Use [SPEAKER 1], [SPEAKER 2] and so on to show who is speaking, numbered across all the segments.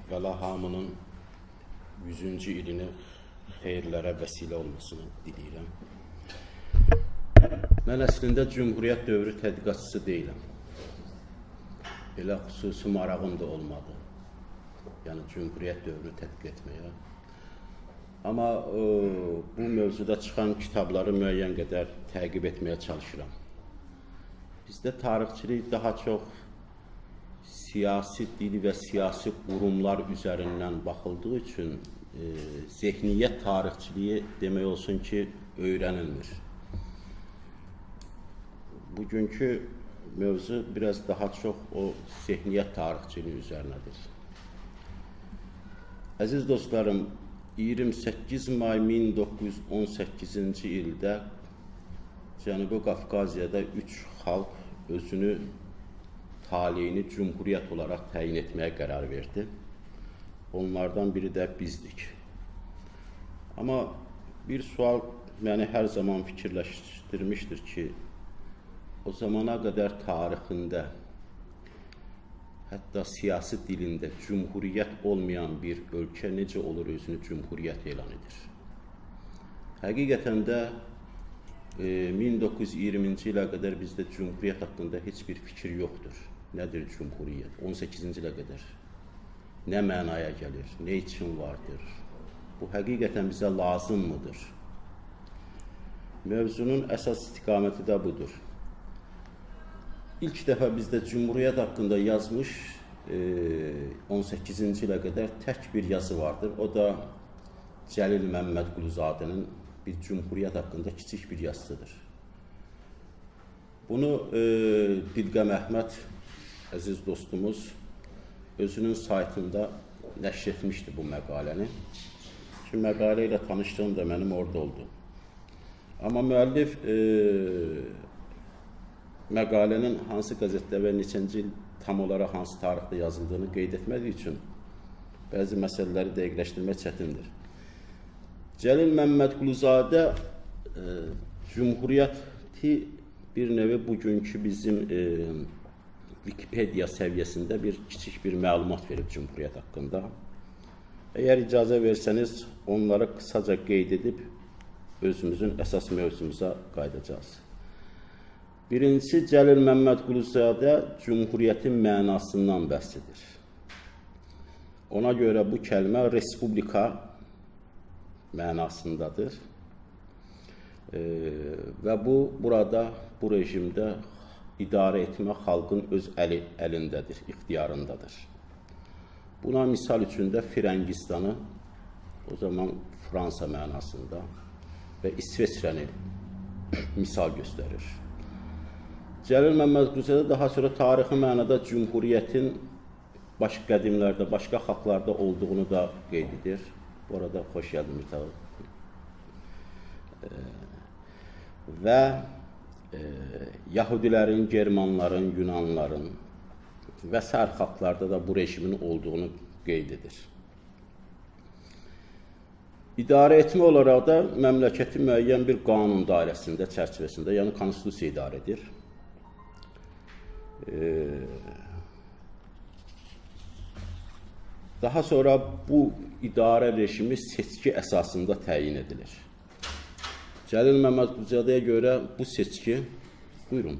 [SPEAKER 1] əvvəla hamının 100-cü ilini xeyirlərə vəsilə olmasını diləyirəm. Mən əslində Cümhuriyyət dövrü tədqiqatçısı deyiləm. Elə xüsusi marağım da olmadı. Yəni Cümhuriyyət dövrünü tədqiq etməyə. Amma bu mövzuda çıxan kitabları müəyyən qədər təqib etməyə çalışıram. Bizdə tarixçilik daha çox siyasi dil və siyasi qurumlar üzərindən baxıldığı üçün zehniyyət tarixçiliyi demək olsun ki, öyrənilmir. Bugünkü mövzu biraz daha çox o zehniyyət tarixçiliyi üzərinədir. Əziz dostlarım, 28 may 1918-ci ildə Cənubi Qafqaziyada 3 xalq özünü taleyini cümhuriyyət olaraq təyin etməyə qərar verdi. Onlardan biri də bizdik. Amma bir sual məni hər zaman fikirləşdirmişdir ki, o zamana qədər tarixində, hətta siyasi dilində cümhuriyyət olmayan bir ölkə necə olur özünü cümhuriyyət elan edir? Həqiqətən də 1920-ci ilə qədər bizdə cümhuriyyət haqqında heç bir fikir yoxdur. Nədir cümhuriyyət? 18-ci ilə qədər nə mənaya gəlir, nə üçün vardır? Bu həqiqətən bizə lazımmıdır? Mövzunun əsas istiqaməti də budur. İlk dəfə bizdə Cümhuriyyət haqqında yazmış 18-ci ilə qədər tək bir yazı vardır. O da Cəlil Məmmədquluzadənin bir Cümhuriyyət haqqında kiçik bir yazısıdır. Bunu Dilqəm Əhməd, əziz dostumuz, özünün saytında nəşr etmişdi bu məqaləni. Ki, məqalə ilə tanışdığım da mənim orada oldu. Amma müəllif məqalənin hansı qəzetdə və neçənci il tam olaraq hansı tarixdə yazıldığını qeyd etmədiyi üçün bəzi məsələləri dəqiqləşdirmək çətindir. Cəlil Məmmədquluzadə Cümhuriyyəti bir növü bugünkü bizim Wikipedia səviyyəsində bir kiçik bir məlumat verib Cümhuriyyət haqqında. Əgər icazə versəniz, onları qısaca qeyd edib özümüzün əsas mövzumuza qayıdacağız. Birincisi, Cəlil Məmmədquluzadə Cümhuriyyətin mənasından bəhs edir. Ona görə bu kəlmə Respublika mənasındadır. Və burada, bu rejimdə idarə etmə xalqın öz əlindədir, ixtiyarındadır. Buna misal üçün də Firəngistanı, o zaman Fransa mənasında və İsveçrəni misal göstərir. Cəlil Məmmədquluzadə daha sonra tarixi mənada Cümhuriyyətin başqa qədimlərdə, başqa xalqlarda olduğunu da qeyd edir. Bu arada xoş gəldin Mirtəğ. Və Yahudilərin, Germanların, Yunanların və sair xalqlarda da bu rejimin olduğunu qeyd edir. İdarə etmə olaraq da məmləkəti müəyyən bir qanun dairəsində, çərçivəsində, yəni konstitusiya idarə edir. Daha sonra bu idarə rejimi seçki əsasında təyin edilir. Cəlil Məmmədquluzadəyə görə bu seçki, buyurun,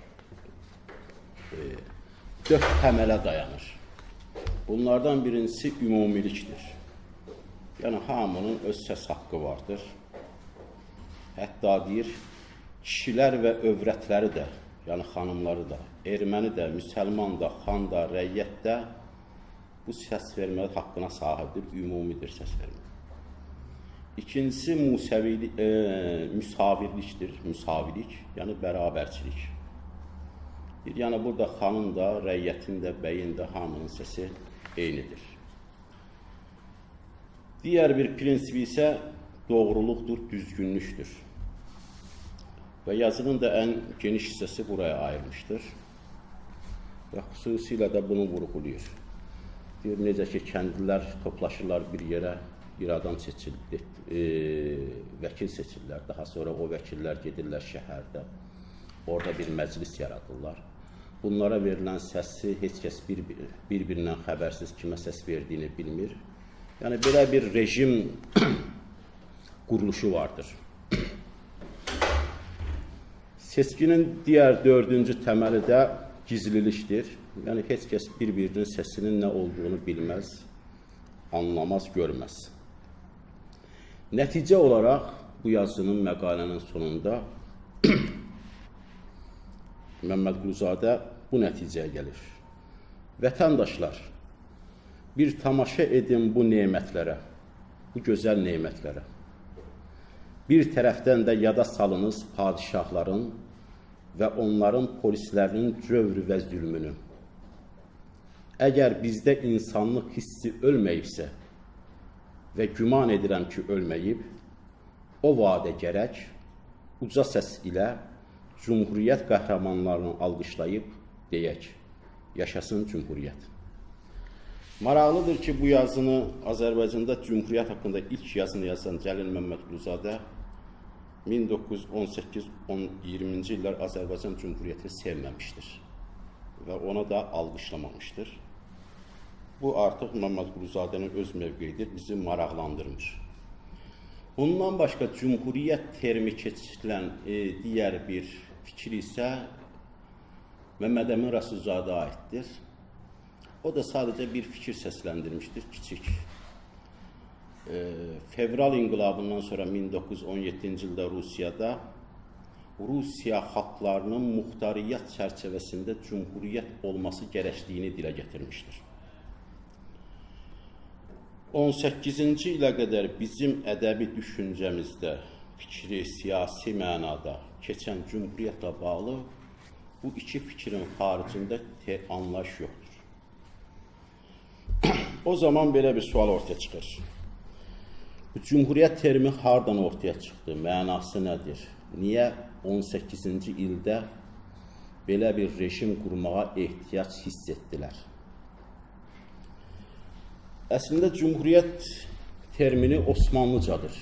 [SPEAKER 1] 4 təmələ dayanır. Bunlardan birincisi ümumilikdir. Yəni, hamının öz səs haqqı vardır. Hətta deyir, kişilər və övrətləri də, yəni xanımları da, erməni də, müsəlman da, xan da, rəyyət də bu səs vermə haqqına sahibdir, ümumidir səs vermə. İkincisi müsavirlikdir, müsavilik, yəni bərabərçilik. Yəni, burada xanın da, rəyyətin də, bəyin də, hamının səsi eynidir. Digər bir prinsip isə doğruluqdur, düzgünlükdür. Və yazının da ən geniş hissəsi buraya ayrılmışdır. Və xüsusilə də bunu vurğulayır. Deyir, necə ki, kəndlilər toplaşırlar bir yerə, bir adam seçilir, vəkil seçirlər. Daha sonra o vəkillər gedirlər şəhərdə, orada bir məclis yaradırlar. bunlara verilən səsi heç kəs bir-birindən xəbərsiz kimə səs verdiyini bilmir. Yəni, belə bir rejim quruluşu vardır. Seçkinin digər dördüncü təməli də gizlilikdir. Yəni, heç kəs bir-birinin səsinin nə olduğunu bilməz, anlamaz, görməz. Nəticə olaraq bu yazının, məqalənin sonunda Məmmədquluzadə bu nəticəyə gəlir. Vətəndaşlar, bir tamaşa edin bu nemətlərə, bu gözəl nemətlərə. Bir tərəfdən də yada salınız padişahların və onların polislərinin cövrü və zülmünü. Əgər bizdə insanlıq hissi ölməyibsə və güman edirəm ki, ölməyib, o vadə gərək uca səs ilə Cumhuriyyət qəhrəmanlarını alqışlayıb deyək, yaşasın Cumhuriyyət. Maraqlıdır ki, bu yazını Azərbaycanda Cumhuriyyət haqqında ilk yazını yazan Cəlil Məmmədquluzadə 1918-20-ci illər Azərbaycan Cumhuriyyətini sevməmişdir və ona da alqışlamamışdır. Bu artıq Məmmədquluzadənin öz mövqeyidir, bizi maraqlandırmır. Bundan başqa Cumhuriyyət termi keçirilən digər bir fikir isə Məmməd Əmin Rəsulzadə aiddir. O da sadəcə bir fikir səsləndirmişdir, kiçik. Fevral inqilabından sonra 1917-ci ildə Rusiyada Rusiya xalqlarının muxtariyyət çərçivəsində Cumhuriyyət olması gərəkliyini dilə gətirmişdir. 18-ci ilə qədər bizim ədəbi düşüncəmizdə fikri, siyasi mənada keçən Cumhuriyyətlə bağlı bu iki fikrin xaricində anlayış yoxdur. O zaman belə bir sual ortaya çıxır. Bu Cumhuriyyət terimi hardan ortaya çıxdı? Mənası nədir? Niyə 18-ci ildə belə bir rejim qurmağa ehtiyac hiss etdilər? Əslində, Cumhuriyyət termini Osmanlıcadır.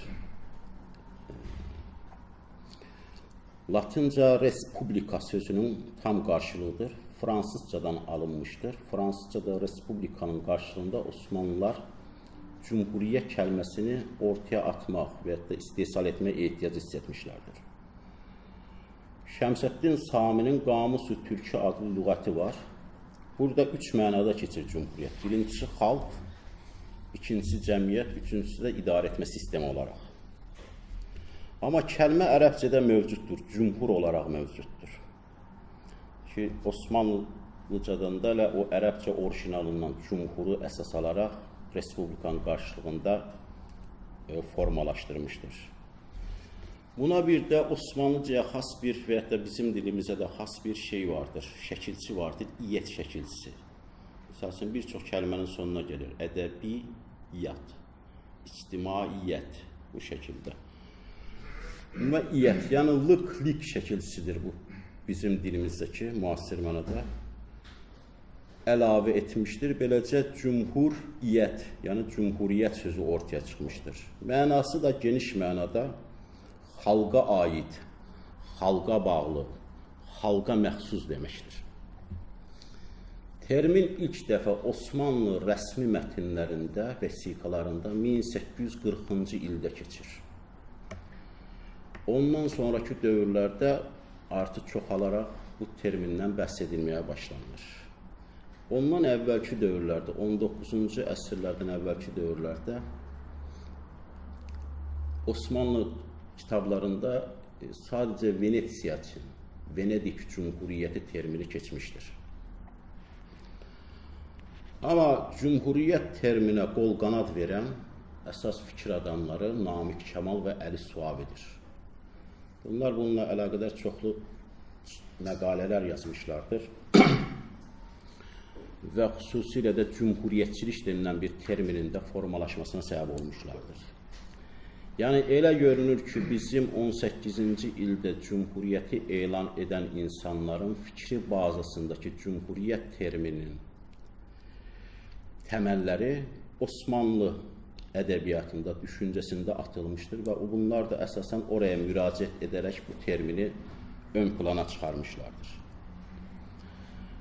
[SPEAKER 1] Latinca respublika sözünün tam qarşılığıdır. Fransızcadan alınmışdır. Fransızcada respublikanın qarşılığında Osmanlılar Cumhuriyyət kəlməsini ortaya atmaq və ya da istehsal etmək ehtiyacı hiss etmişlərdir. Şəmsəddin Saminin Qamus-u Türkü adlı lüğəti var. Burada üç mənada keçir Cumhuriyyət. Birincisi xalq, ikincisi cəmiyyət, üçüncüsü də idarə etmə sistemi olaraq. Amma kəlmə ərəbcədə mövcuddur, cümhur olaraq mövcuddur. Ki, Osmanlıcadan da o ərəbcə orijinalından cümhuru əsas alaraq respublikanın qarşılığında formalaşdırmışdır. Buna bir də Osmanlıcaya xas bir və ya da bizim dilimizə də xas bir şey vardır, şəkilçi vardır, iyyət şəkilçisi. Məsələn, bir çox kəlmənin sonuna gəlir. Ədəbiyyat, ictimaiyyət bu şəkildə. Və iyyət, yəni lik şəkilçisidir bu bizim dilimizdəki müasir mənada əlavə etmişdir. Beləcə cümhuriyyət, yəni cümhuriyyət sözü ortaya çıxmışdır. Mənası da geniş mənada xalqa aid, xalqa bağlı, xalqa məxsus deməkdir. Termin ilk dəfə Osmanlı rəsmi mətnlərində, vəsiqalarında 1840-cı ildə keçir. Ondan sonraki dövrlərdə artıq çoxalaraq bu termindən bəhs edilməyə başlanır. Ondan əvvəlki dövrlərdə, 19-cu əsrlərdən əvvəlki dövrlərdə Osmanlı kitablarında sadəcə Venetsiya üçün, Venedik Cumhuriyyəti termini keçmişdir. Amma Cumhuriyyət terminə qol qanad verən əsas fikir adamları Namiq Kəmal və Əli Suavidir. Bunlar bununla əlaqədar çoxlu məqalələr yazmışlardır və xüsusilə də cümhuriyyətçilik denilən bir terminin də formalaşmasına səbəb olmuşlardır. Yəni, elə görünür ki, bizim 18-ci ildə Cumhuriyyəti elan edən insanların fikri bazasındakı Cumhuriyyət terminin təməlləri Osmanlı ədəbiyyatında, düşüncəsində atılmışdır və bunlar da əsasən oraya müraciət edərək bu termini ön plana çıxarmışlardır.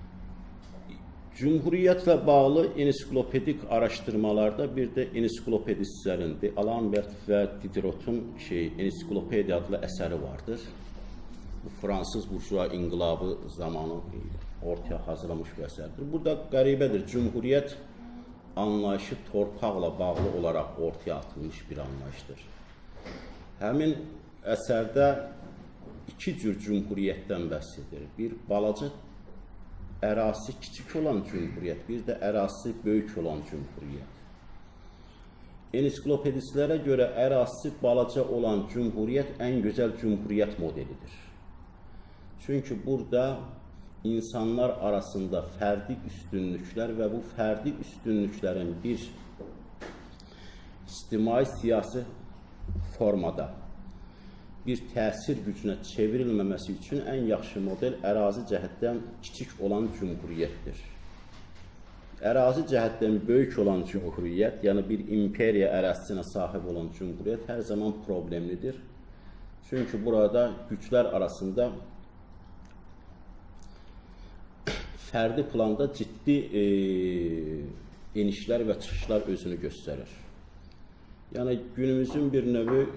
[SPEAKER 1] Cumhuriyyətlə bağlı ensiklopedik araşdırmalarda bir də ensiklopedistlərin, D'Alembert və Diderot'un ensiklopediya adlı əsəri vardır. Bu Fransız burjua inqilabı zamanı ortaya hazırlamış bir əsərdir. Burada qəribədir, Cumhuriyyət anlayışı torpaqla bağlı olaraq ortaya atılmış bir anlayışdır. Həmin əsərdə iki cür Cumhuriyyətdən bəhs edir. Bir, balaca ərazisi kiçik olan Cumhuriyyət, bir də ərazisi böyük olan Cumhuriyyət. Ensiklopedistlərə görə ərazisi balaca olan Cumhuriyyət ən gözəl Cumhuriyyət modelidir. Çünki burada insanlar arasında fərdi üstünlüklər və bu fərdi üstünlüklərin bir ictimai-siyasi formada bir təsir gücünə çevrilməməsi üçün ən yaxşı model ərazi cəhətdən kiçik olan Cumhuriyyətdir. Ərazi cəhətdən böyük olan Cumhuriyyət, yəni bir imperiya ərazisinə sahib olan Cumhuriyyət hər zaman problemlidir. Çünki burada güclər arasında fərdi planda ciddi enişlər və çıxışlar özünü göstərir. Yəni günümüzün bir növü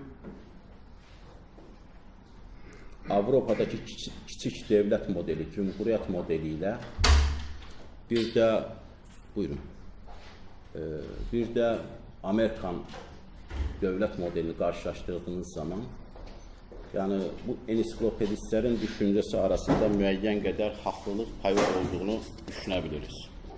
[SPEAKER 1] Avropadakı kiçik dövlət modeli, Cumhuriyyət modeli ilə bir də Amerikan dövlət modelini qarşılaşdırdığınız zaman, yəni bu ensiklopedistlərin düşüncəsi arasında müəyyən qədər haqlılıq payı olduğunu düşünə biliriz.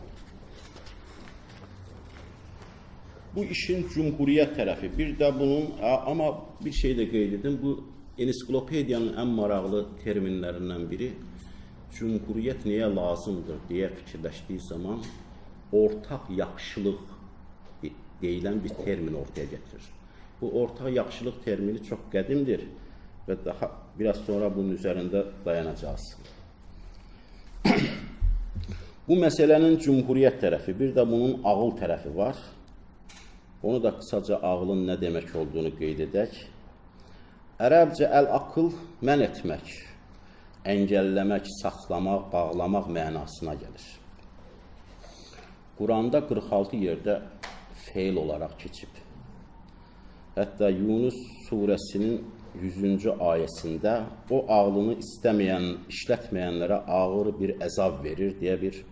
[SPEAKER 1] Bu işin Cumhuriyyət tərəfi, bir də bunun, amma bir şey də qeyd edim, bu ensiklopediyanın ən maraqlı terminlərindən biri Cumhuriyyət nəyə lazımdır deyə fikirləşdiyi zaman ortaq yaxşılıq deyilən bir termin ortaya getirir. Bu ortaq yaxşılıq termini çox qədimdir və daha biraz sonra bunun üzərində dayanacağız. Bu məsələnin Cumhuriyyət tərəfi, bir də bunun ağıl tərəfi var. Onu da qısaca ağılın nə demək olduğunu qeyd edək. Ərəbcə əl-aqıl mən etmək, əngəlləmək, saxlamaq, bağlamaq mənasına gəlir. Quranda 46 yerdə feil olaraq keçib. Hətta Yunus surəsinin 100-cü ayəsində o ağlını istəməyən, işlətməyənlərə ağır bir əzab verir deyə bir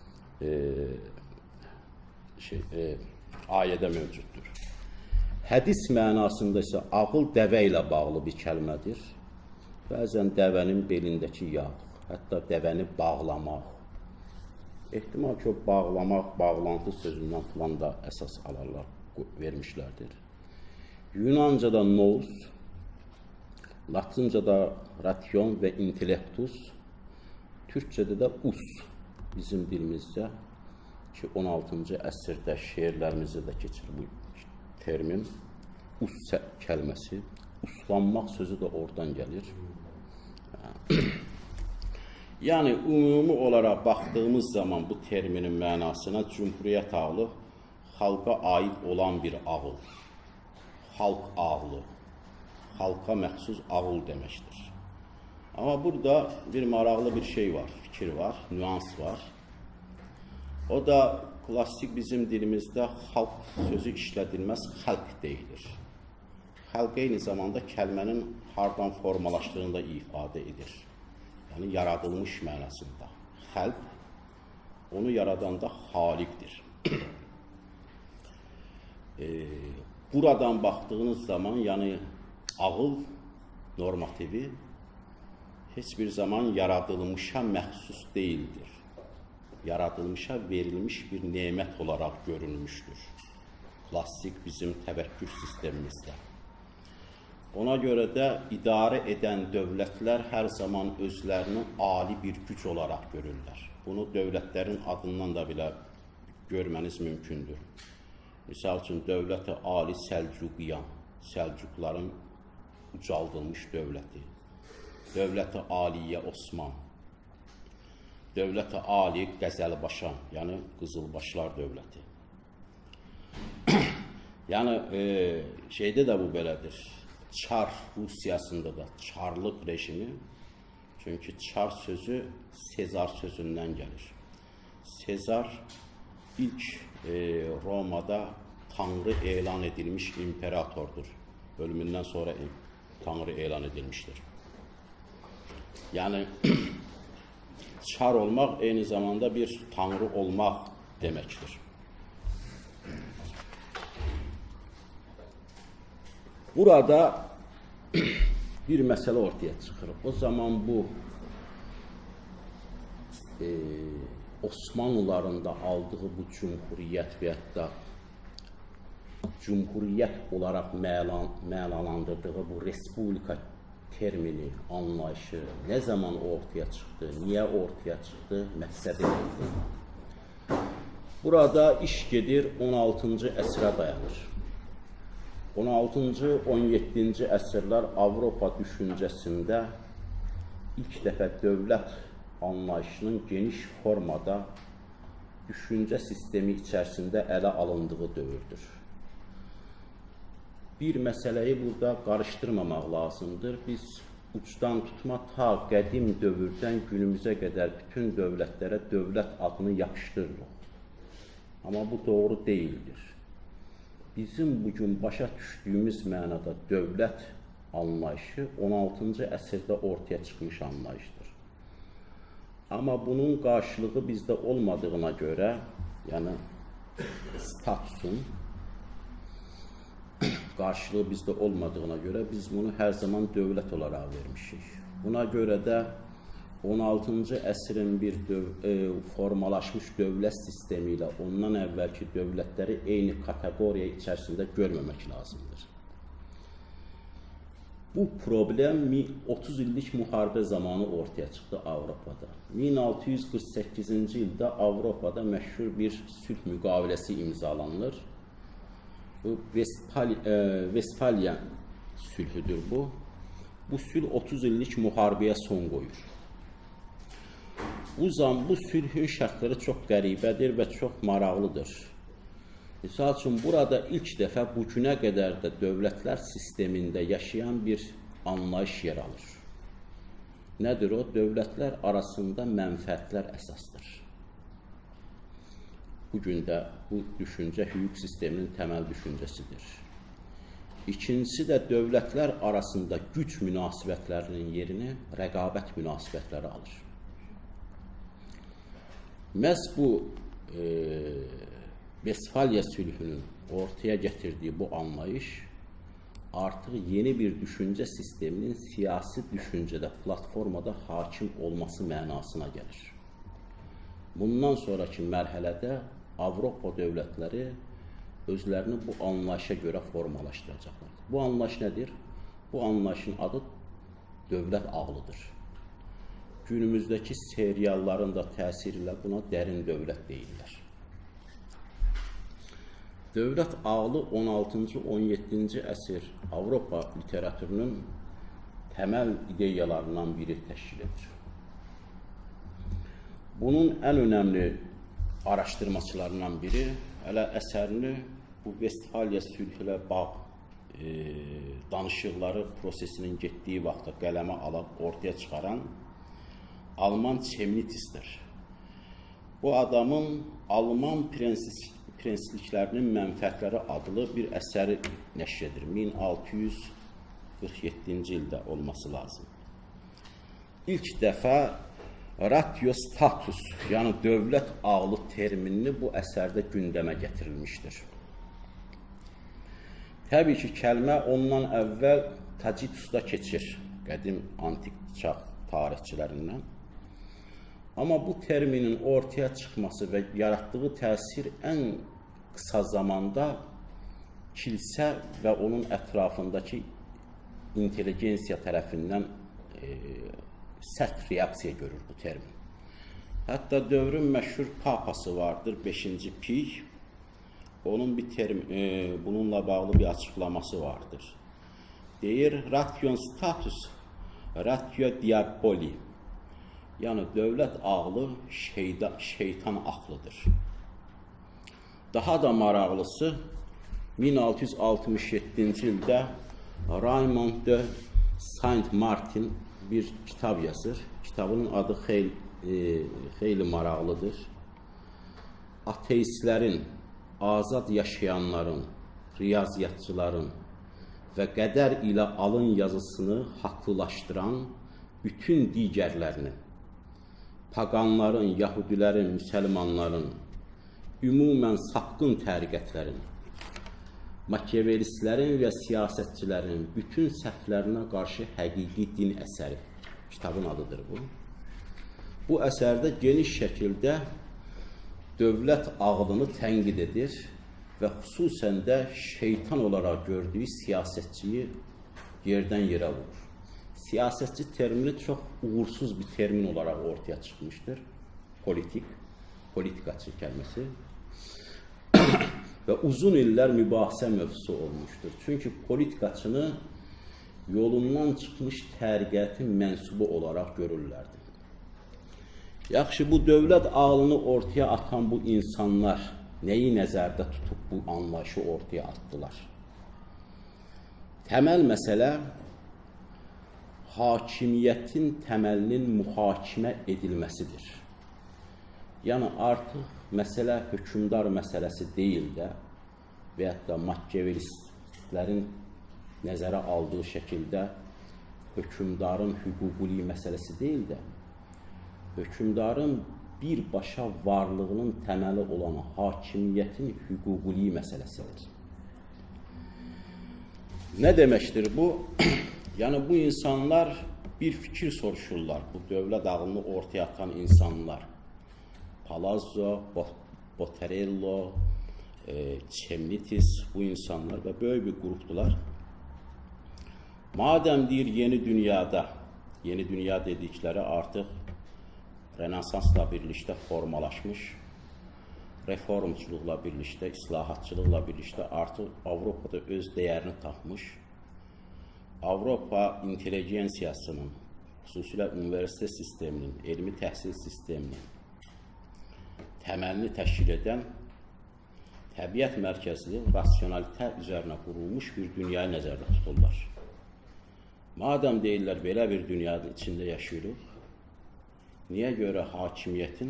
[SPEAKER 1] ayədə mövcuddur. Hədis mənasında isə ağıl dəvə ilə bağlı bir kəlmədir. Bəzən dəvənin belindəki yağ, hətta dəvəni bağlamaq. Ehtimal ki, o bağlamaq, bağlantı sözündən falan da əsas alarlar, vermişlərdir. Yunancada nous, Latincada ration və intellektus, Türkçədə də us, bizim dilimizdə ki, 16-cı əsrdə şeirlərimizdə də keçir bu termin, us kəlməsi, uslanmaq sözü də oradan gəlir. Yəni, ümumi olaraq baxdığımız zaman bu terminin mənasına Cumhuriyyət ağlı xalqa aid olan bir ağıl, xalq ağlı, xalqa məxsus ağıl deməkdir. Amma burada bir maraqlı bir şey var, fikir var, nüans var. O da klassik bizim dilimizdə xalq sözü işlədilməz xalq deyilir. Xalq eyni zamanda kəlmənin hardan formalaşdığını da ifadə edir. Yəni, yaradılmış mənasında. Xalq, onu yaradanda xaliqdir. Buradan baxdığınız zaman, yəni ağıl normativi heç bir zaman yaradılmışa məxsus deyildir. Yaradılmışa verilmiş bir nemət olaraq görülmüşdür. Klassik bizim təvəkkül sistemimizdə. Ona görə də idarə edən dövlətlər hər zaman özlərini ali bir güc olaraq görürlər. Bunu dövlətlərin adından da belə görməniz mümkündür. Misal üçün, dövlət-i Ali Səlcuqiyan, Səlcuqların ucaldılmış dövləti. Dövlət-i Aliyə Osman. Dövlət-i Ali Qəzəlbaşan, yəni Qızılbaşlar dövləti. Yəni, şeydə də bu belədir. Çar Rusiyasında da çarlıq rejimi, çünki çar sözü Sezar sözündən gəlir. Sezar ilk Roma'da Tanrı elan edilmiş imperatordur. Ölümünden sonra Tanrı elan edilmiştir. Yani çar olmak aynı zamanda bir Tanrı olmak demektir. Burada bir mesele ortaya çıkır. O zaman bu Osmanlıların da aldığı bu cumhuriyet və ya cumhuriyet olarak mənalandırdığı bu respublika termini, anlayışı ne zaman ortaya çıktı, niye ortaya çıktı, məqsədi neydi? Burada iş gedir 16-cı əsrə dayanır. 16-cı, 17-ci əsrlər Avropa düşüncəsində ilk dəfə dövlət anlayışının geniş formada düşüncə sistemi içərisində ələ alındığı dövrdür. Bir məsələyi burada qarışdırmamaq lazımdır. Biz uçdan tutma ta qədim dövrdən günümüzə qədər bütün dövlətlərə dövlət adını yapışdırırıq. Amma bu doğru deyildir. Bizim bugün başa düşdüyümüz mənada dövlət anlayışı 16-cı əsrdə ortaya çıxmış anlayışdır. Amma bunun qarşılığı bizdə olmadığına görə, yəni statusun qarşılığı bizdə olmadığına görə biz bunu hər zaman dövlət olaraq vermişik. Buna görə də 16-cı əsrin bir formalaşmış dövlət sistemi ilə ondan əvvəlki dövlətləri eyni kateqoriya içərisində görməmək lazımdır. Bu problem 30 illik müharibə zamanı ortaya çıxdı Avropada. 1648-ci ildə Avropada məşhur bir sülh müqaviləsi imzalanır. Bu Vestfalya sülhüdür bu. Bu sülh 30 illik müharibəyə son qoyur. Bu sülhün şərtləri çox qəribədir və çox maraqlıdır. Misal üçün, burada ilk dəfə bugünə qədər də dövlətlər sistemində yaşayan bir anlayış yer alır. Nədir o? Dövlətlər arasında mənfəətlər əsasdır. Bugün də bu düşüncə hüquq sisteminin təməl düşüncəsidir. İkincisi də dövlətlər arasında güc münasibətlərinin yerini rəqabət münasibətləri alır. Məhz bu Vestfalya sülhünün ortaya getirdiği bu anlayış artıq yeni bir düşüncə sisteminin siyasi düşüncədə, platformada hakim olması mənasına gəlir. Bundan sonraki mərhələdə Avropa dövlətləri özlərini bu anlayışa görə formalaşdıracaqlar. Bu anlayış nədir? Bu anlayışın adı dövlət ağlıdır. Günümüzdəki serialların da təsirilə buna dərin dövlət deyirlər. Dövlət ağlı 16-cı, 17-ci əsr Avropa literatürünün təməl ideyalarından biri təşkil edir. Bunun ən önəmli araşdırmaçılarından biri hələ əsərini bu Vestfalya sülhü ilə bağ danışıqları prosesinin getdiyi vaxtda qələmə alıb ortaya çıxaran Alman Chemnitz'dir. Bu adamın Alman prensliklərinin mənfəətləri adlı bir əsəri nəşr edir. 1647-ci ildə olması lazım. İlk dəfə ratio status, yəni dövlət ağlı terminini bu əsərdə gündəmə gətirilmişdir. Təbii ki, kəlmə ondan əvvəl Tacitus'da keçir, qədim antik çağ tarixçilərindən. Amma bu terminin ortaya çıxması və yaratdığı təsir ən qısa zamanda kilsə və onun ətrafındakı inteligensiya tərəfindən sərt reaksiya görür bu termin. Hətta dövrün məşhur papası vardır, 5-ci Piy. Onun bununla bağlı bir açıqlaması vardır. Deyir, ration status, ratio diaboli. Yəni, dövlət ağlı şeytan ağlıdır. Daha da maraqlısı, 1667-ci ildə Raymond de Saint-Martin bir kitab yazır. Kitabının adı xeyli maraqlıdır. ateistlərin, azad yaşayanların, riyaziyyatçıların və qədər ilə alın yazısını haqlılaşdıran bütün digərlərini, paqanların, yahudilərin, müsəlmanların, ümumən sapqın təriqətlərin, Makiavelistlərin və siyasətçilərin bütün səhvlərinə qarşı həqiqi din əsəri. Kitabın adıdır bu. Bu əsərdə geniş şəkildə dövlət ağlını tənqid edir və xüsusən də şeytan olaraq gördüyü siyasətçiyi yerdən yerə vurur. Siyasətçi termini çox uğursuz bir termin olaraq ortaya çıxmışdır. Politikaçı kəlməsi. Və uzun illər mübahisə mövzusu olmuşdur. Çünki politikaçını yolundan çıxmış təriqətin mənsubu olaraq görürlərdi. Yaxşı, bu dövlət ağlını ortaya atan bu insanlar nəyi nəzərdə tutub bu anlayışı ortaya atdılar? Təməl məsələ hakimiyyətin təməlinin mühakimə edilməsidir. Yəni artıq məsələ hökmdar məsələsi deyil də və hətta Makiavelistlərin nəzərə aldığı şəkildə hökmdarın hüquqi məsələsi deyil də hökmdarın birbaşa varlığının təməli olan hakimiyyətin hüquqi məsələsidir. Nə deməkdir bu? Yəni bu insanlar bir fikir soruşurlar, bu dövlət ağlını ortaya atan insanlar. Palazzo, Bottarello, Chemnitis, bu insanlar və böyük bir qrupdular. Madəm deyir yeni dünya dedikləri artıq Rənesansla birlikdə formalaşmış, reformçuluqla birlikdə, islahatçılıqla birlikdə artıq Avropada öz dəyərini tapmış, Avropa intelligensiyasının, xüsusilə universitet sisteminin, elmi təhsil sisteminin təməlini təşkil edən təbiət mərkəzli, rasionalitə üzərinə qurulmuş bir dünyayı nəzərdə tuturlar. Madəm deyirlər, belə bir dünyanın içində yaşayırıq, niyə görə hakimiyyətin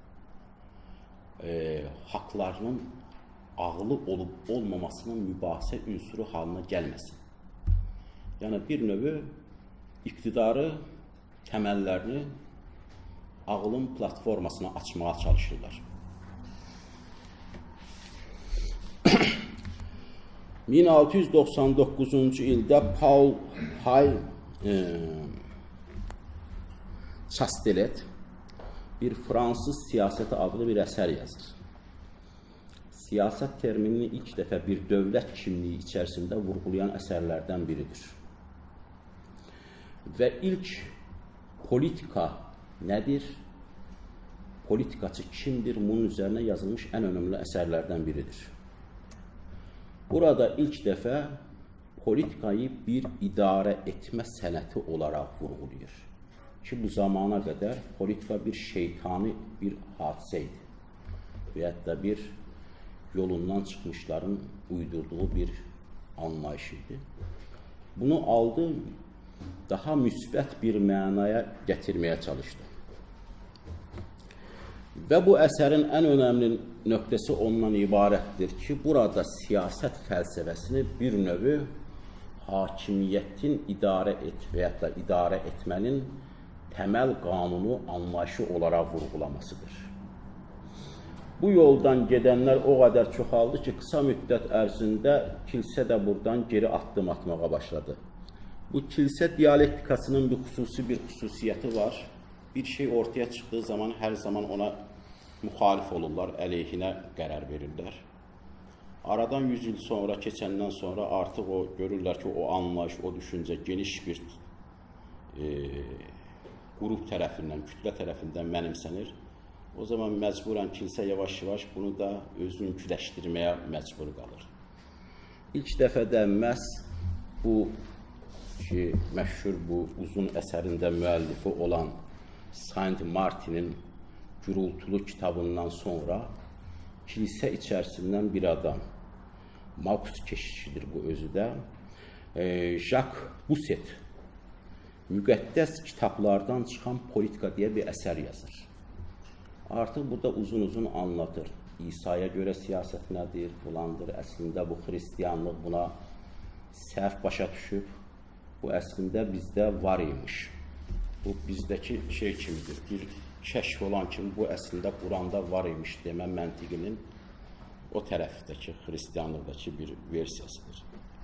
[SPEAKER 1] haqlarının ağlı olub olmamasının mübahisə ünsuru halına gəlməsin? Yəni bir növü iqtidarı təməllərini ağlın platformasına açmağa çalışırlar. 1699-cu ildə Paul Chastelet bir Fransız siyasəti adlı bir əsər yazır. Siyasət terminini ilk dəfə bir dövlət kimliyi içərisində vurğulayan əsərlərdən biridir. Və ilk politika nədir? Politikaçı kimdir? Bunun üzərinə yazılmış ən önəmli əsərlərdən biridir. Burada ilk dəfə politikayı bir idarə etmə sənəti olaraq vurğulayır. Ki bu zamana qədər politika bir şeytani bir hadisə idi. Və hətta bir yolundan çıxmışların uydurduğu bir anlayış idi. Bunu aldı, daha müsbət bir mənaya gətirməyə çalışdı. Və bu əsərin ən önəmli nöqtəsi ondan ibarətdir ki, burada siyasət fəlsəfəsini bir növü hakimiyyətin idarə etmənin təməl qanunu anlayışı olaraq vurğulamasıdır. Bu yoldan gedənlər o qədər çoxaldı ki, qısa müddət ərzində kilsə də buradan geri addım atmağa başladı. Bu kilsə dialektikasının bir xüsusiyyəti var. Bir şey ortaya çıxdığı zaman hər zaman ona müxalif olurlar, əleyhinə qərar verirlər. Aradan 100 il sonra, keçəndən sonra artıq o görürlər ki, o anlayış, o düşüncə geniş bir qrup tərəfindən, kütlə tərəfindən mənimsənir. O zaman məcburən kilsə yavaş-yavaş bunu da özünküləşdirməyə məcbur qalır. İlk dəfədə məhz bu ki, məşhur bu uzun əsərində müəllifi olan Saint Martinin gürültülü kitabından sonra kilsə içərisindən bir adam, Markus keşişidir bu özü də, Jacques Bousset müqəddəs kitablardan çıxan politika deyə bir əsər yazır. Artıq burada uzun-uzun anlatır. İsa'ya görə siyasət nədir, bulandır. Əslində bu xristiyanlıq buna səhv başa düşüb. Bu əslində bizdə var imiş. Bu bizdəki şey kimidir, bir kəşf olan kimi bu əslində Quranda var imiş demə məntiqinin o tərəfdəki, xristiyanlıqdakı bir versiyasıdır.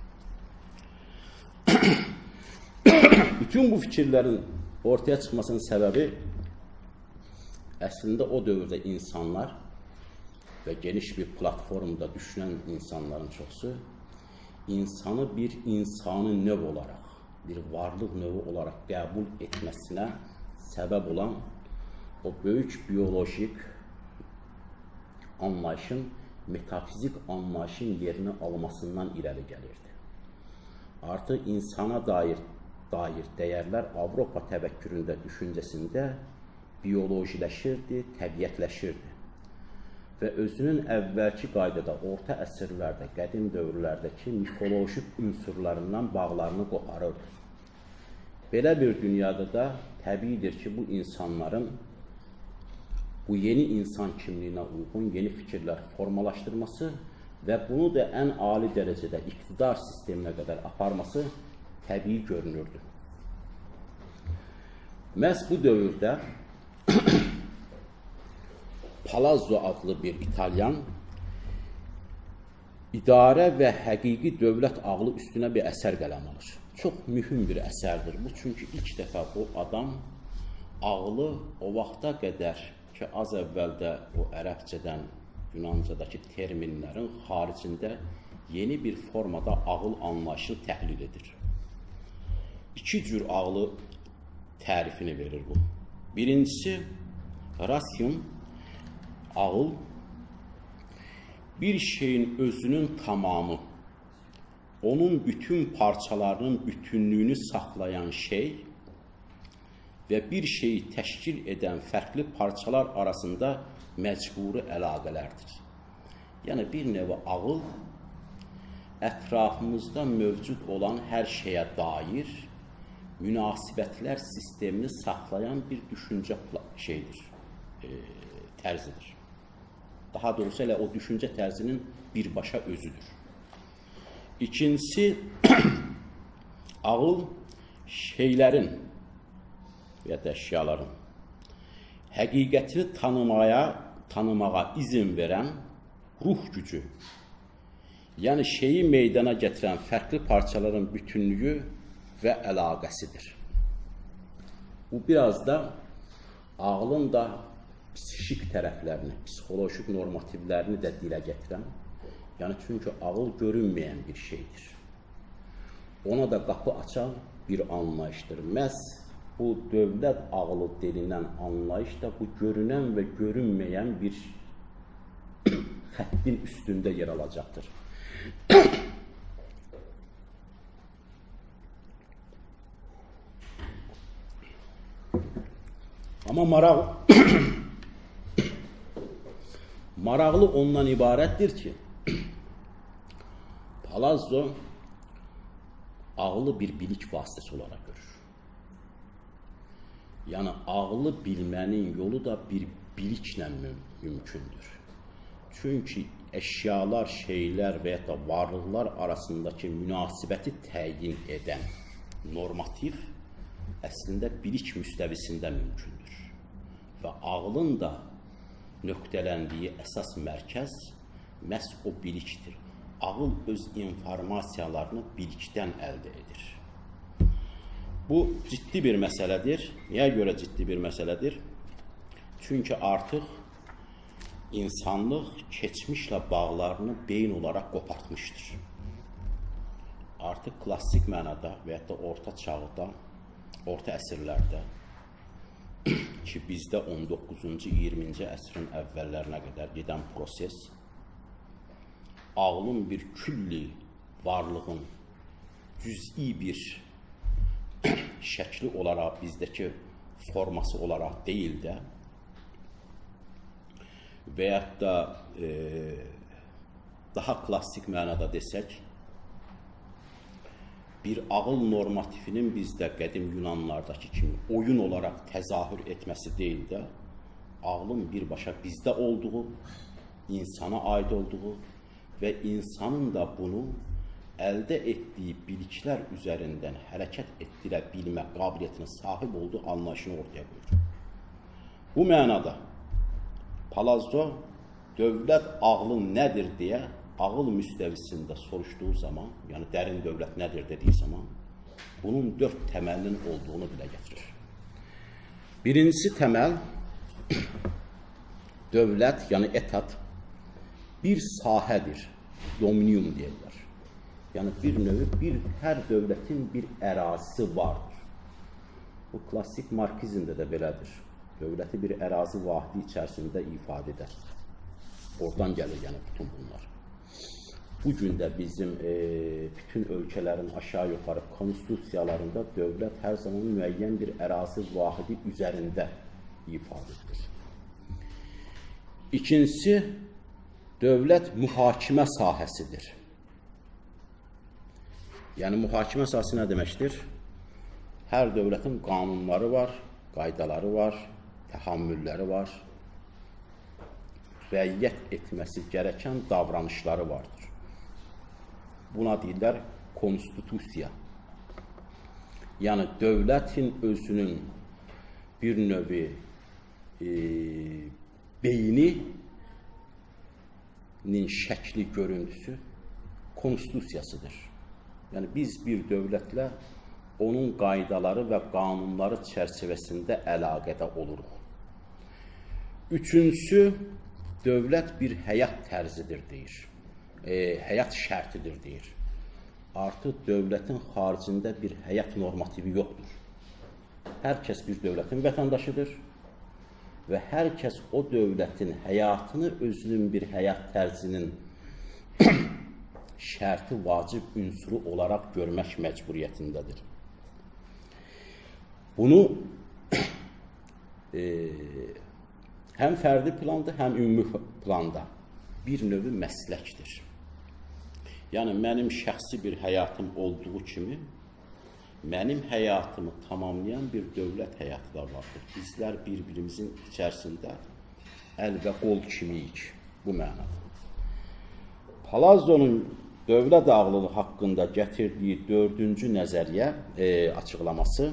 [SPEAKER 1] Bütün bu fikirlərin ortaya çıxmasının səbəbi əslində o dövrdə insanlar və geniş bir platformda düşünən insanların çoxsu insanı bir insani növ olaraq, bir varlıq növü olaraq qəbul etməsinə səbəb olan o böyük biyolojik anlayışın, metafizik anlayışın yerini almasından irəli gəlirdi. Artıq insana dair dəyərlər Avropa təvəkküründə, düşüncəsində biyolojiləşirdi, təbiətləşirdi. Və özünün əvvəlki qaydada, orta əsrlərdə, qədim dövrlərdəki mifolojik unsurlarından bağlarını qoparırdı. Belə bir dünyada da təbiidir ki, bu insanların bu yeni insan kimliyinə uyğun yeni fikirlər formalaşdırması və bunu da ən ali dərəcədə iqtidar sisteminə qədər aparması təbii görünürdü. Məhz bu dövrdə Palazzo adlı bir İtalyan idarə və həqiqi dövlət ağlı üstünə bir əsər qələm alır. Çox mühüm bir əsərdir bu, çünki ilk dəfə o adam ağlı o vaxta qədər ki, az əvvəldə o ərəbcədən, Yunancadakı terminlərin xaricində yeni bir formada ağıl anlayışını təhlil edir. İki cür ağlı tərifini verir bu. Birincisi, ration, ağıl, bir şeyin özünün tamamı, onun bütün parçalarının bütünlüyünü saxlayan şey və bir şeyi təşkil edən fərqli parçalar arasında məcburi əlaqələrdir. Yəni, bir növü ağıl, ətrafımızda mövcud olan hər şeyə dair münasibətlər sistemini saxlayan bir düşüncə şeydir, tərzidir. Daha doğrusu elə o düşüncə tərzinin birbaşa özüdür. İkincisi, ağıl şeylərin və ya da əşyaların həqiqətini tanımağa izin verən ruh gücü, yəni şeyi meydana gətirən fərqli parçaların bütünlüyü və əlaqəsidir. Bu biraz da ağlın da psixik tərəflərini, psixolojik normativlərini də dilə gətirən, yəni çünki ağıl görünməyən bir şeydir. Ona da qapı açan bir anlayışdır. Məhz bu dövlət ağlı denilən anlayış da bu görünən və görünməyən bir xəttin üstündə yer alacaqdır. Amma maraqlı ondan ibarətdir ki, Palazzo ağlı bir bilik vasitəsi olaraq görür. Yəni, ağlı bilmənin yolu da bir biliklə mümkündür. Çünki əşyalar, şeylər və ya da varlıqlar arasındakı münasibəti təyin edən normativ əslində bilik müstəvisində mümkündür. Və ağlın da nöqtələndiyi əsas mərkəz məhz o bilikdir. Ağıl öz informasiyalarını bilikdən əldə edir. Bu ciddi bir məsələdir. Niyə görə ciddi bir məsələdir? Çünki artıq insanlıq keçmişlə bağlarını beyin olaraq qopartmışdır. Artıq klassik mənada və ya da orta çağda, orta əsrlərdə ki, bizdə 19-cu, 20-ci əsrin əvvəllərinə qədər gedən proses, ağlın bir külli varlığın cüz'i bir şəkli olaraq, bizdəki forması olaraq deyil də və ya da daha klassik mənada desək, bir ağıl normativinin bizdə qədim Yunanlardakı kimi oyun olaraq təzahür etməsi deyil də, ağlın birbaşa bizdə olduğu insana aid olduğu ve insanın da bunu elde ettiği bilikler üzerinden hareket ettirebilme kabiliyetine sahip olduğu anlayışını ortaya koyur. Bu mənada Palazzo dövlət ağlı nədir deyə ağıl müstəvisində soruşduğu zaman, yəni dərin dövlət nədir dediği zaman bunun 4 təməlinin olduğunu bilə gətirir. Birincisi təməl dövlət, yəni etat bir sahədir, dominium deyirlər. Yəni bir növü, hər dövlətin bir ərazisi vardır. Bu klassik marksizmdə də belədir. Dövləti bir ərazi vahidi içərisində ifadə edər. Oradan gəlir yəni bütün bunlar. Bugün də bizim bütün ölkələrin aşağı yuxarı konstitusiyalarında dövlət hər zaman müəyyən bir ərazi vahidi üzərində ifadə edilir. İkincisi, dövlət mühakimə sahəsidir. Yəni mühakimə sahəsi nə deməkdir? Hər dövlətin qanunları var, qaydaları var, təhammülləri var, rəiyyət etməsi gərəkən davranışları vardır. Buna deyirlər konstitusiya. Yəni dövlətin özünün bir növü beyninin şəkli, görüntüsü konstitusiyasıdır. Yəni biz bir dövlətlə onun qaydaları və qanunları çərçivəsində əlaqədə oluruq. Üçüncüsü, dövlət bir həyat tərzidir deyir. Həyat şərtidir deyir. Artıq dövlətin xaricində bir həyat normativi yoxdur. Hər kəs bir dövlətin vətəndaşıdır və hər kəs o dövlətin həyatını özünün bir həyat tərzinin şərti vacib ünsuru olaraq görmək məcburiyyətindədir. Bunu həm fərdi planda, həm ümumi planda bir növü məsləkdir. Yəni, mənim şəxsi bir həyatım olduğu kimi, mənim həyatımı tamamlayan bir dövlət həyatı da vardır. Bizlər bir-birimizin içərisində əl və qol kimiyik bu mənada. Palazzonun dövlət ağlılığı haqqında gətirdiyi 4-cü nəzəriyyə açıqlaması,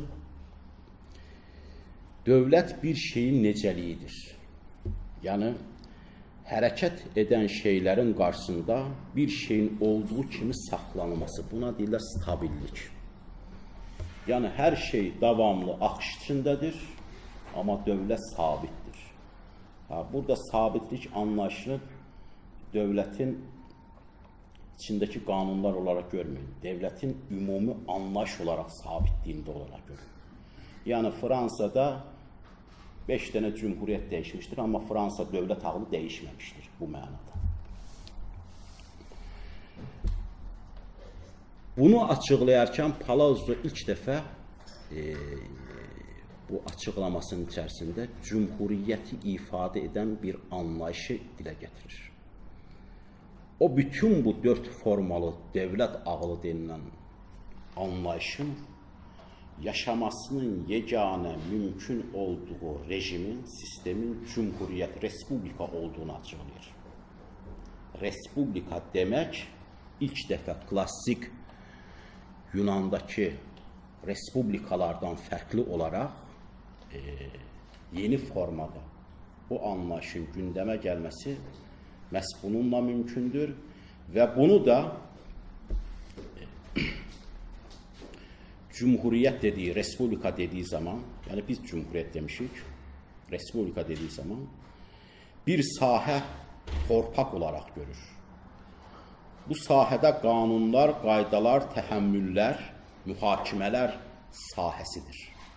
[SPEAKER 1] dövlət bir şeyin necəliyidir. Yəni, hərəkət edən şeylərin qarşısında bir şeyin olduğu kimi saxlanılması, buna deyirlər stabillik. Yəni, hər şey davamlı axış içindədir, amma dövlət sabitdir. Burada sabitlik anlayışını dövlətin içindəki qanunlar olaraq görməyin. Dövlətin ümumi anlayış olaraq sabitliyində olaraq görün. Yəni, Fransada 5 dənə cümhuriyyət dəyişmişdir, amma Fransa dövlət ağlı dəyişməmişdir bu mənada. Bunu açıqlayarkən Palazzo ilk dəfə bu açıqlamasının içərisində cümhuriyyəti ifadə edən bir anlayışı dilə gətirir. O bütün bu 4 formalı dövlət ağlı denilən anlayışın yaşamasının yeganə mümkün olduğu rejimin, sistemin cümhuriyyət, respublika olduğunu açıqlayır. Respublika demək, ilk dəfə klassik Yunandakı respublikalardan fərqli olaraq yeni formada bu anlayışın gündəmə gəlməsi məhz bununla mümkündür və bunu da cümhuriyyət dediyi, respublika dediyi zaman, yəni biz cümhuriyyət demişik, respublika dediyi zaman bir sahə torpaq olaraq görür. Bu sahədə qanunlar, qaydalar, təhəmmüllər, mühakimələr sahəsidir.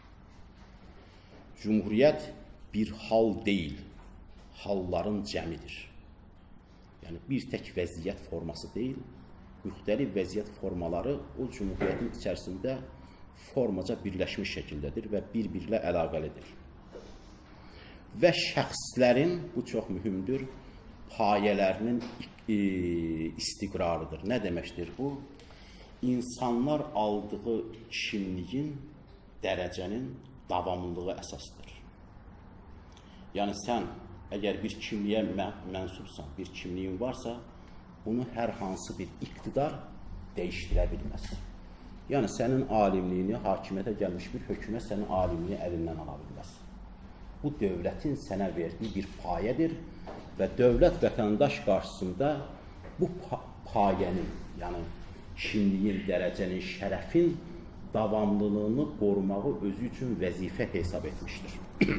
[SPEAKER 1] Cümhuriyyət bir hal deyil, halların cəmidir. Yəni, bir tək vəziyyət forması deyil, müxtəlif vəziyyət formaları o cümhuriyyətin içərisində formaca birləşmiş şəkildədir və bir-birlə əlaqəlidir. Və şəxslərin, bu çox mühümdür, payələrinin istiqrarıdır. Nə deməkdir bu? İnsanlar aldığı kimliyin, dərəcənin davamlılığı əsasdır. Yəni, sən əgər bir kimliyə mənsubsan, bir kimliyin varsa, bunu hər hansı bir iqtidar dəyişdirə bilməz. Yəni, sənin alimliyini, hakimiyyətə gəlmiş bir hökumət sənin alimliyini əlindən ala bilməz. Bu, dövlətin sənə verdiyi bir payədir və dövlət vətəndaş qarşısında bu payənin, yəni kimliyin, dərəcənin, şərəfin davamlılığını qorumağı özü üçün vəzifə hesab etmişdir.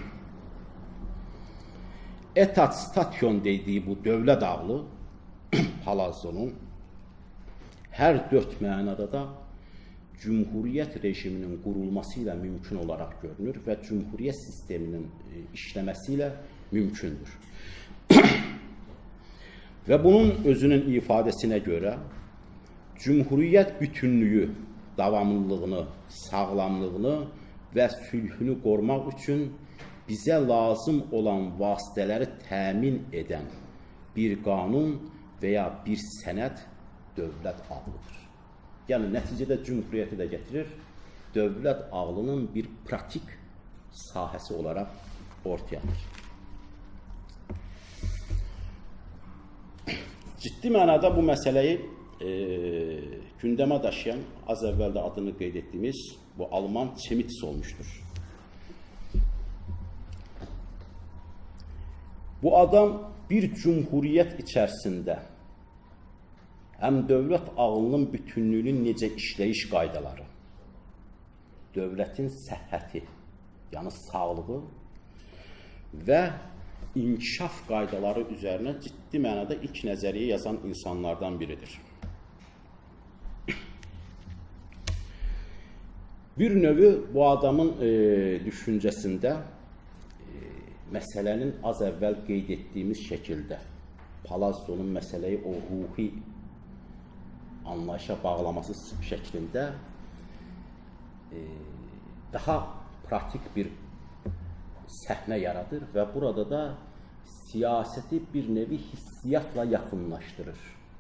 [SPEAKER 1] Etat station dediyi bu dövlət ağlı Palazzonun hər dörd mənada da Cümhuriyyət rejiminin qurulması ilə mümkün olaraq görünür və Cümhuriyyət sisteminin işləməsi ilə mümkündür. Və bunun özünün ifadəsinə görə Cümhuriyyət bütünlüyü, davamlılığını, sağlamlığını və sülhünü qorumaq üçün bizə lazım olan vasitələri təmin edən bir qanun və ya bir sənəd dövlət ağlıdır. Yəni, nəticədə Cümhuriyyəti də gətirir, dövlət ağlının bir pratik sahəsi olaraq ortaya atır. Ciddi mənada bu məsələyi gündəmə daşıyan, az əvvəldə adını qeyd etdiyimiz bu Alman Çemitis olmuşdur. Bu adam bir cümhuriyyət içərisində həm dövlət ağlının bütünlüyünün necə işləyiş qaydaları, dövlətin səhhəti, yəni sağlığı və inkişaf qaydaları üzərinə ciddi mənada ilk nəzəriyyə yazan insanlardan biridir. Bir növü bu adamın düşüncəsində məsələnin az əvvəl qeyd etdiyimiz şəkildə Palazzonun məsələyi o ruhi anlayışa bağlaması şəklində daha pratik bir səhnə yaradır və burada da siyasəti bir nevi hissiyatla yaxınlaşdırır.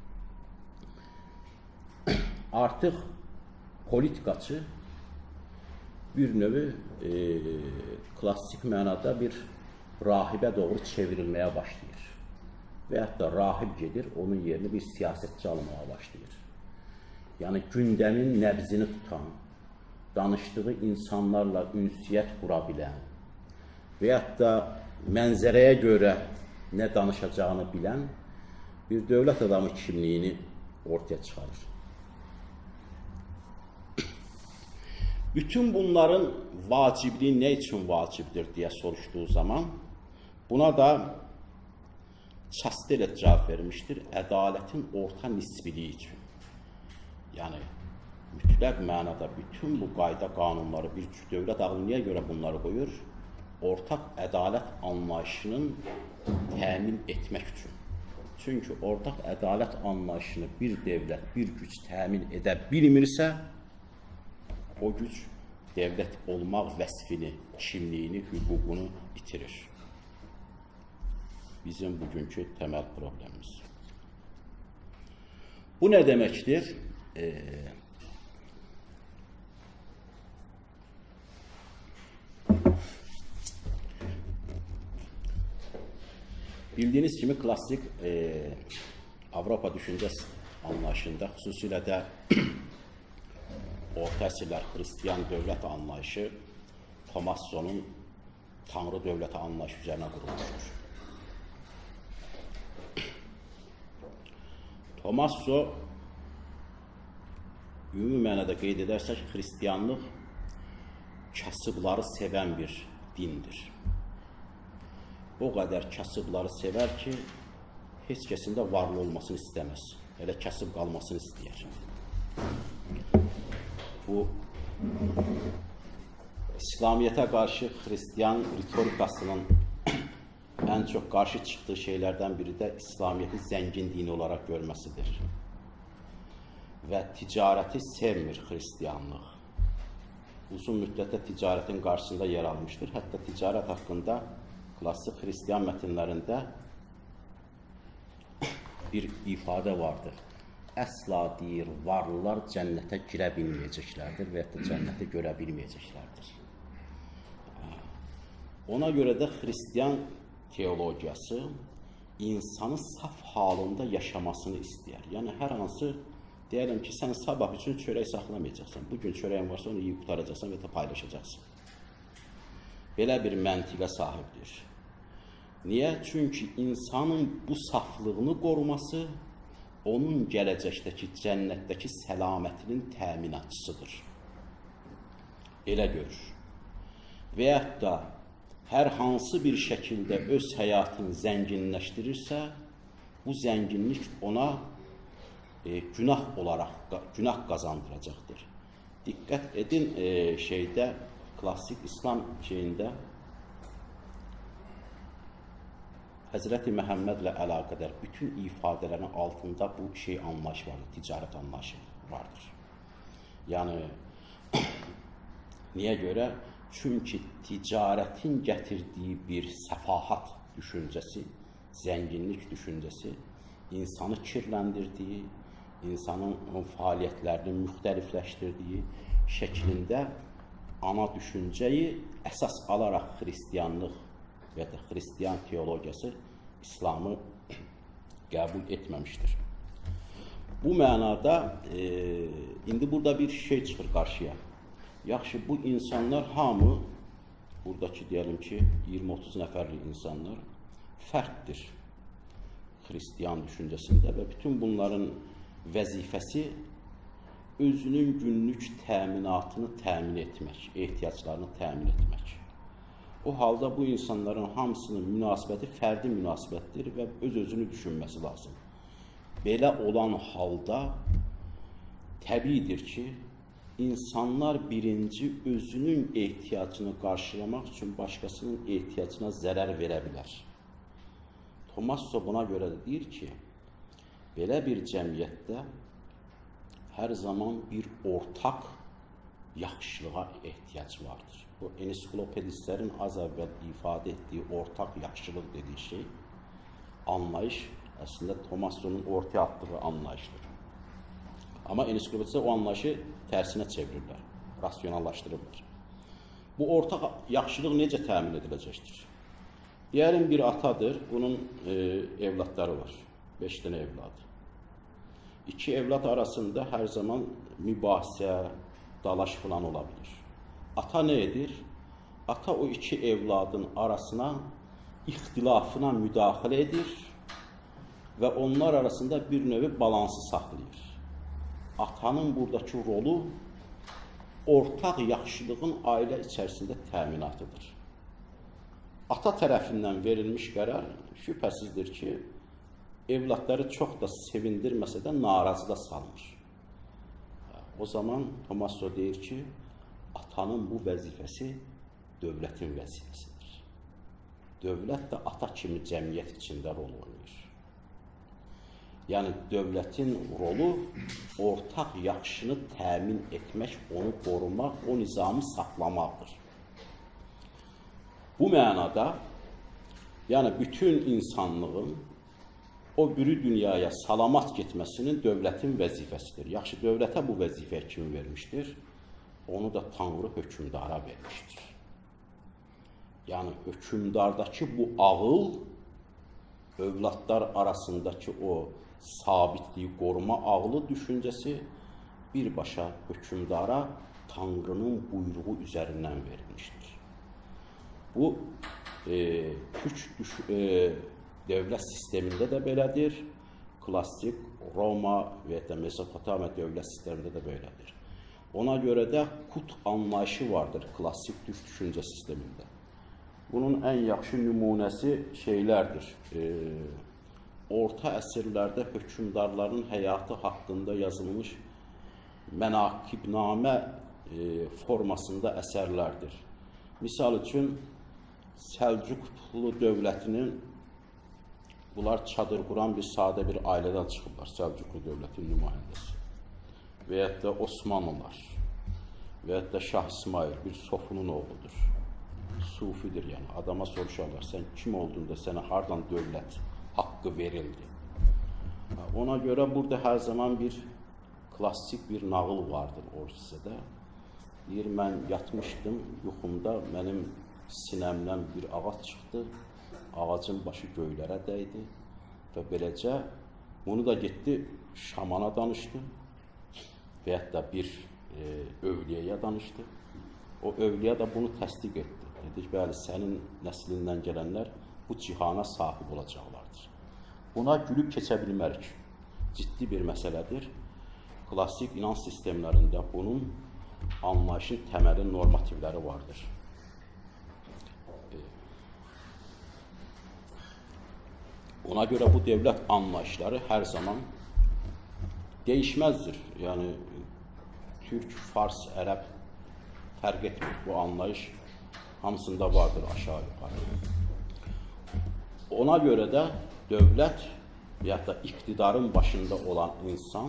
[SPEAKER 1] Artıq politikaçı bir növü klassik mənada bir rahibə doğru çevrilməyə başlayır. Və yaxud da rahib gedir, onun yerini bir siyasətçi almağa başlayır. Yəni, gündəmin nəbzini tutan, danışdığı insanlarla ünsiyyət qura bilən və yaxud da mənzərəyə görə nə danışacağını bilən bir dövlət adamı kimliyini ortaya çıxarır. Bütün bunların vacibliyi nə üçün vacibdir deyə soruşduğu zaman buna da Çastelet cavab vermişdir, ədalətin orta nisbiliyi üçün. Yəni, mütləq mənada bütün bu qayda qanunları bir dövlət ağlı niyə görə bunları qoyur? Ortaq ədalət anlayışının təmin etmək üçün. Çünki ortaq ədalət anlayışını bir dövlət, bir güc təmin edə bilmirsə, o güc dövlət olmaq vəsfini, kimliyini, hüququnu itirir. Bizim bugünkü təməl problemimiz. Bu nə deməkdir? Bildiyiniz kimi klassik Avropa düşüncə anlayışında, xüsusilə də orta əsrlər xristiyan dövlət anlayışı Tomassonun Tanrı dövləti anlayışı üzərinə qurulmuşdur. Tomasso ümumi mənada qeyd edərsək, xristiyanlıq kasıbları sevən bir dindir. O qədər kasıbları sevər ki, heç kəsin də varlı olmasını istəməz. Elə kasıb qalmasını istəyər. Bu, İslamiyyətə qarşı xristiyan ritorikasının ən çox qarşı çıxdığı şeylərdən biri də İslamiyyəti zəngin dini olaraq görməsidir. Və ticarəti sevmir xristiyanlıq. Uzun müddətdə ticarətin qarşısında yer almışdır. Hətta ticarət haqqında klassik xristiyan mətnlərində bir ifadə vardır. Əsla deyir, varlılar cənnətə girə bilməyəcəklərdir və ya da cənnəti görə bilməyəcəklərdir. Ona görə də xristiyan teologiyası insanı saf halında yaşamasını istəyər. Yəni, hər hansı, deyərəm ki, sən sabah üçün çörək saxlamayacaqsan. Bugün çörəyin varsa, onu yiyib qutaracaqsan və ya paylaşacaqsan. Belə bir məntiqə sahibdir. Niyə? Çünki insanın bu saflığını qoruması onun gələcəkdəki, cənnətdəki səlamətinin təminatçısıdır. Elə görür. Və yaxud da hər hansı bir şəkildə öz həyatını zənginləşdirirsə, bu zənginlik ona günah qazandıracaqdır. Diqqət edin, klassik İslam şeyində Həzrəti Məhəmmədlə əlaqədar bütün ifadələrin altında bu anlayış vardır, ticarət anlayışı vardır. Yəni, niyə görə? Çünki ticarətin gətirdiyi bir səfahat düşüncəsi, zənginlik düşüncəsi insanı kirləndirdiyi, insanın fəaliyyətlərini müxtəlifləşdirdiyi şəklində ana düşüncəyi əsas alaraq xristiyanlıq və ya xristiyan teologiyası İslamı qəbul etməmişdir. Bu mənada indi burada bir şey çıxır qarşıya. Yaxşı, bu insanlar hamı, buradakı deyəlim ki, 20-30 nəfərlik insanlar fərddir xristiyan düşüncəsində və bütün bunların vəzifəsi özünün günlük təminatını təmin etmək, ehtiyaclarını təmin etmək. O halda bu insanların hamısının münasibəti fərdi münasibətdir və öz-özünü düşünməsi lazım. Belə olan halda təbiidir ki, İnsanlar birinci özünün ehtiyacını qarşılamaq üçün başqasının ehtiyacına zərər verə bilər. Tomasso buna görə də deyir ki, belə bir cəmiyyətdə hər zaman bir ortaq yaxşılığa ehtiyac vardır. Bu, ensiklopedistlərin az əvvəl ifadə etdiyi ortaq yaxşılıq dediyi şey, anlayış əslində Tomassonun ortaya atdığı anlayışdır. Amma ensiklopedistlər o anlayışı tərsinə çevirirlər, rasionallaşdırırlar. Bu ortaq yaxşılıq necə təmin ediləcəkdir? Deyəlim, bir atadır, bunun evladları var, 5 dənə evladı. 2 evlad arasında hər zaman mübahisə, dalaş falan ola bilir. Ata nə edir? Ata o 2 evladın arasına, ixtilafına müdaxilə edir və onlar arasında bir növ balansı saxlayır. Atanın buradakı rolu ortaq yaxşılığın ailə içərisində təminatıdır. Ata tərəfindən verilmiş qərar şübhəsizdir ki, evladları çox da sevindirməsə də narazı da salmır. O zaman Tomasso deyir ki, atanın bu vəzifəsi dövlətin vəzifəsidir. Dövlət də ata kimi cəmiyyət içində rol oynayır. Yəni, dövlətin rolu ortaq yaxşını təmin etmək, onu qorumaq, o nizamı saxlamaqdır. Bu mənada, yəni bütün insanlığın o biri dünyaya salamat getməsinin dövlətin vəzifəsidir. Yaxşı, dövlətə bu vəzifəyə kim vermişdir? Onu da Tanrı hökmdara vermişdir. Yəni, hökmdardakı bu ağıl, övladlar arasındakı o sabitliyi qoruma ağlı düşüncəsi birbaşa hökmdara Tanrının buyruğu üzərindən verilmişdir. Bu, dövlət sistemində də belədir, klassik Roma və ya Mesopotamiya dövlət sistemində də belədir. Ona görə də kut anlayışı vardır klassik türk düşüncə sistemində. Bunun ən yaxşı nümunəsi şeylərdir. Orta əsrlərdə hökmdarların həyatı haqqında yazılmış mənaqibnamə formasında əsərlərdir. Misal üçün, Səlcuqlu dövlətinin, bunlar çadır quran bir sadə bir ailədən çıxıblar, Səlcuqlu dövlətinin nümayəndəsi. Və ya da Osmanlılar, və ya da Şah İsmail bir sofunun oğludur. Sufidir yəni, adama soruşarlar, sən kim oldun da sənə hardan dövlət haqqı verildi? Ona görə burada hər zaman bir klassik bir nağıl vardır o hissədə. Deyir, mən yatmışdım yuxumda, mənim sinəmdən bir ağac çıxdı, ağacın başı göylərə dəydi və beləcə bunu da getdi şamana danışdı və hətta bir övliyəyə danışdı. O övliyə də bunu təsdiq etdi. Dedi ki, bəli, sənin nəslindən gələnlər bu cihana sahib olacaqlardır. Buna gülüb keçə bilmərik. Ciddi bir məsələdir. Klassik inanç sistemlərində bunun anlayışın təməli normativləri vardır. Ona görə bu dövlət anlayışları hər zaman dəyişməzdir. Yəni, Türk, Fars, Ərəb fərq etmir. Bu anlayış hamısında vardır aşağı yuxarı. Ona görə də dövlət və ya da iqtidarın başında olan insan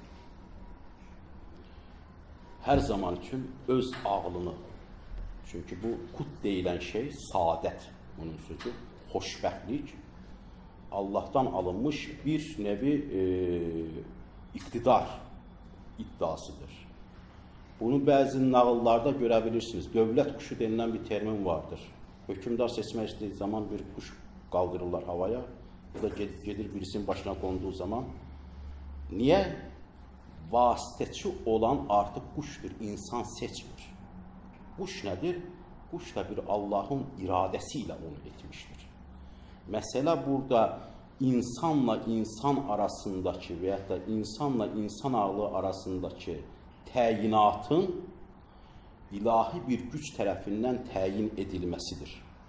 [SPEAKER 1] hər zaman üçün öz ağlını, çünki bu qut deyilən şey saadət, bunun sözü, xoşbəxtlik, Allahdan alınmış bir nevi iqtidar iddiasıdır. Bunu bəzi nağıllarda görə bilirsiniz. Dövlət quşu denilən bir termin vardır. Hökümdar seçmək istədiyi zaman bir quş qaldırırlar havaya. Bu da gedir birisinin başına qonduğu zaman. Niyə? Vasitəçi olan artıq quşdur, insan seçmir. Quş nədir? Quş da bir Allahın iradəsi ilə onu etmişdir. Məsələ burada insanla insan arasındakı və ya da insanla insan ağlı arasındakı təyinatın ilahi bir güc tərəfindən təyin edilməsidir.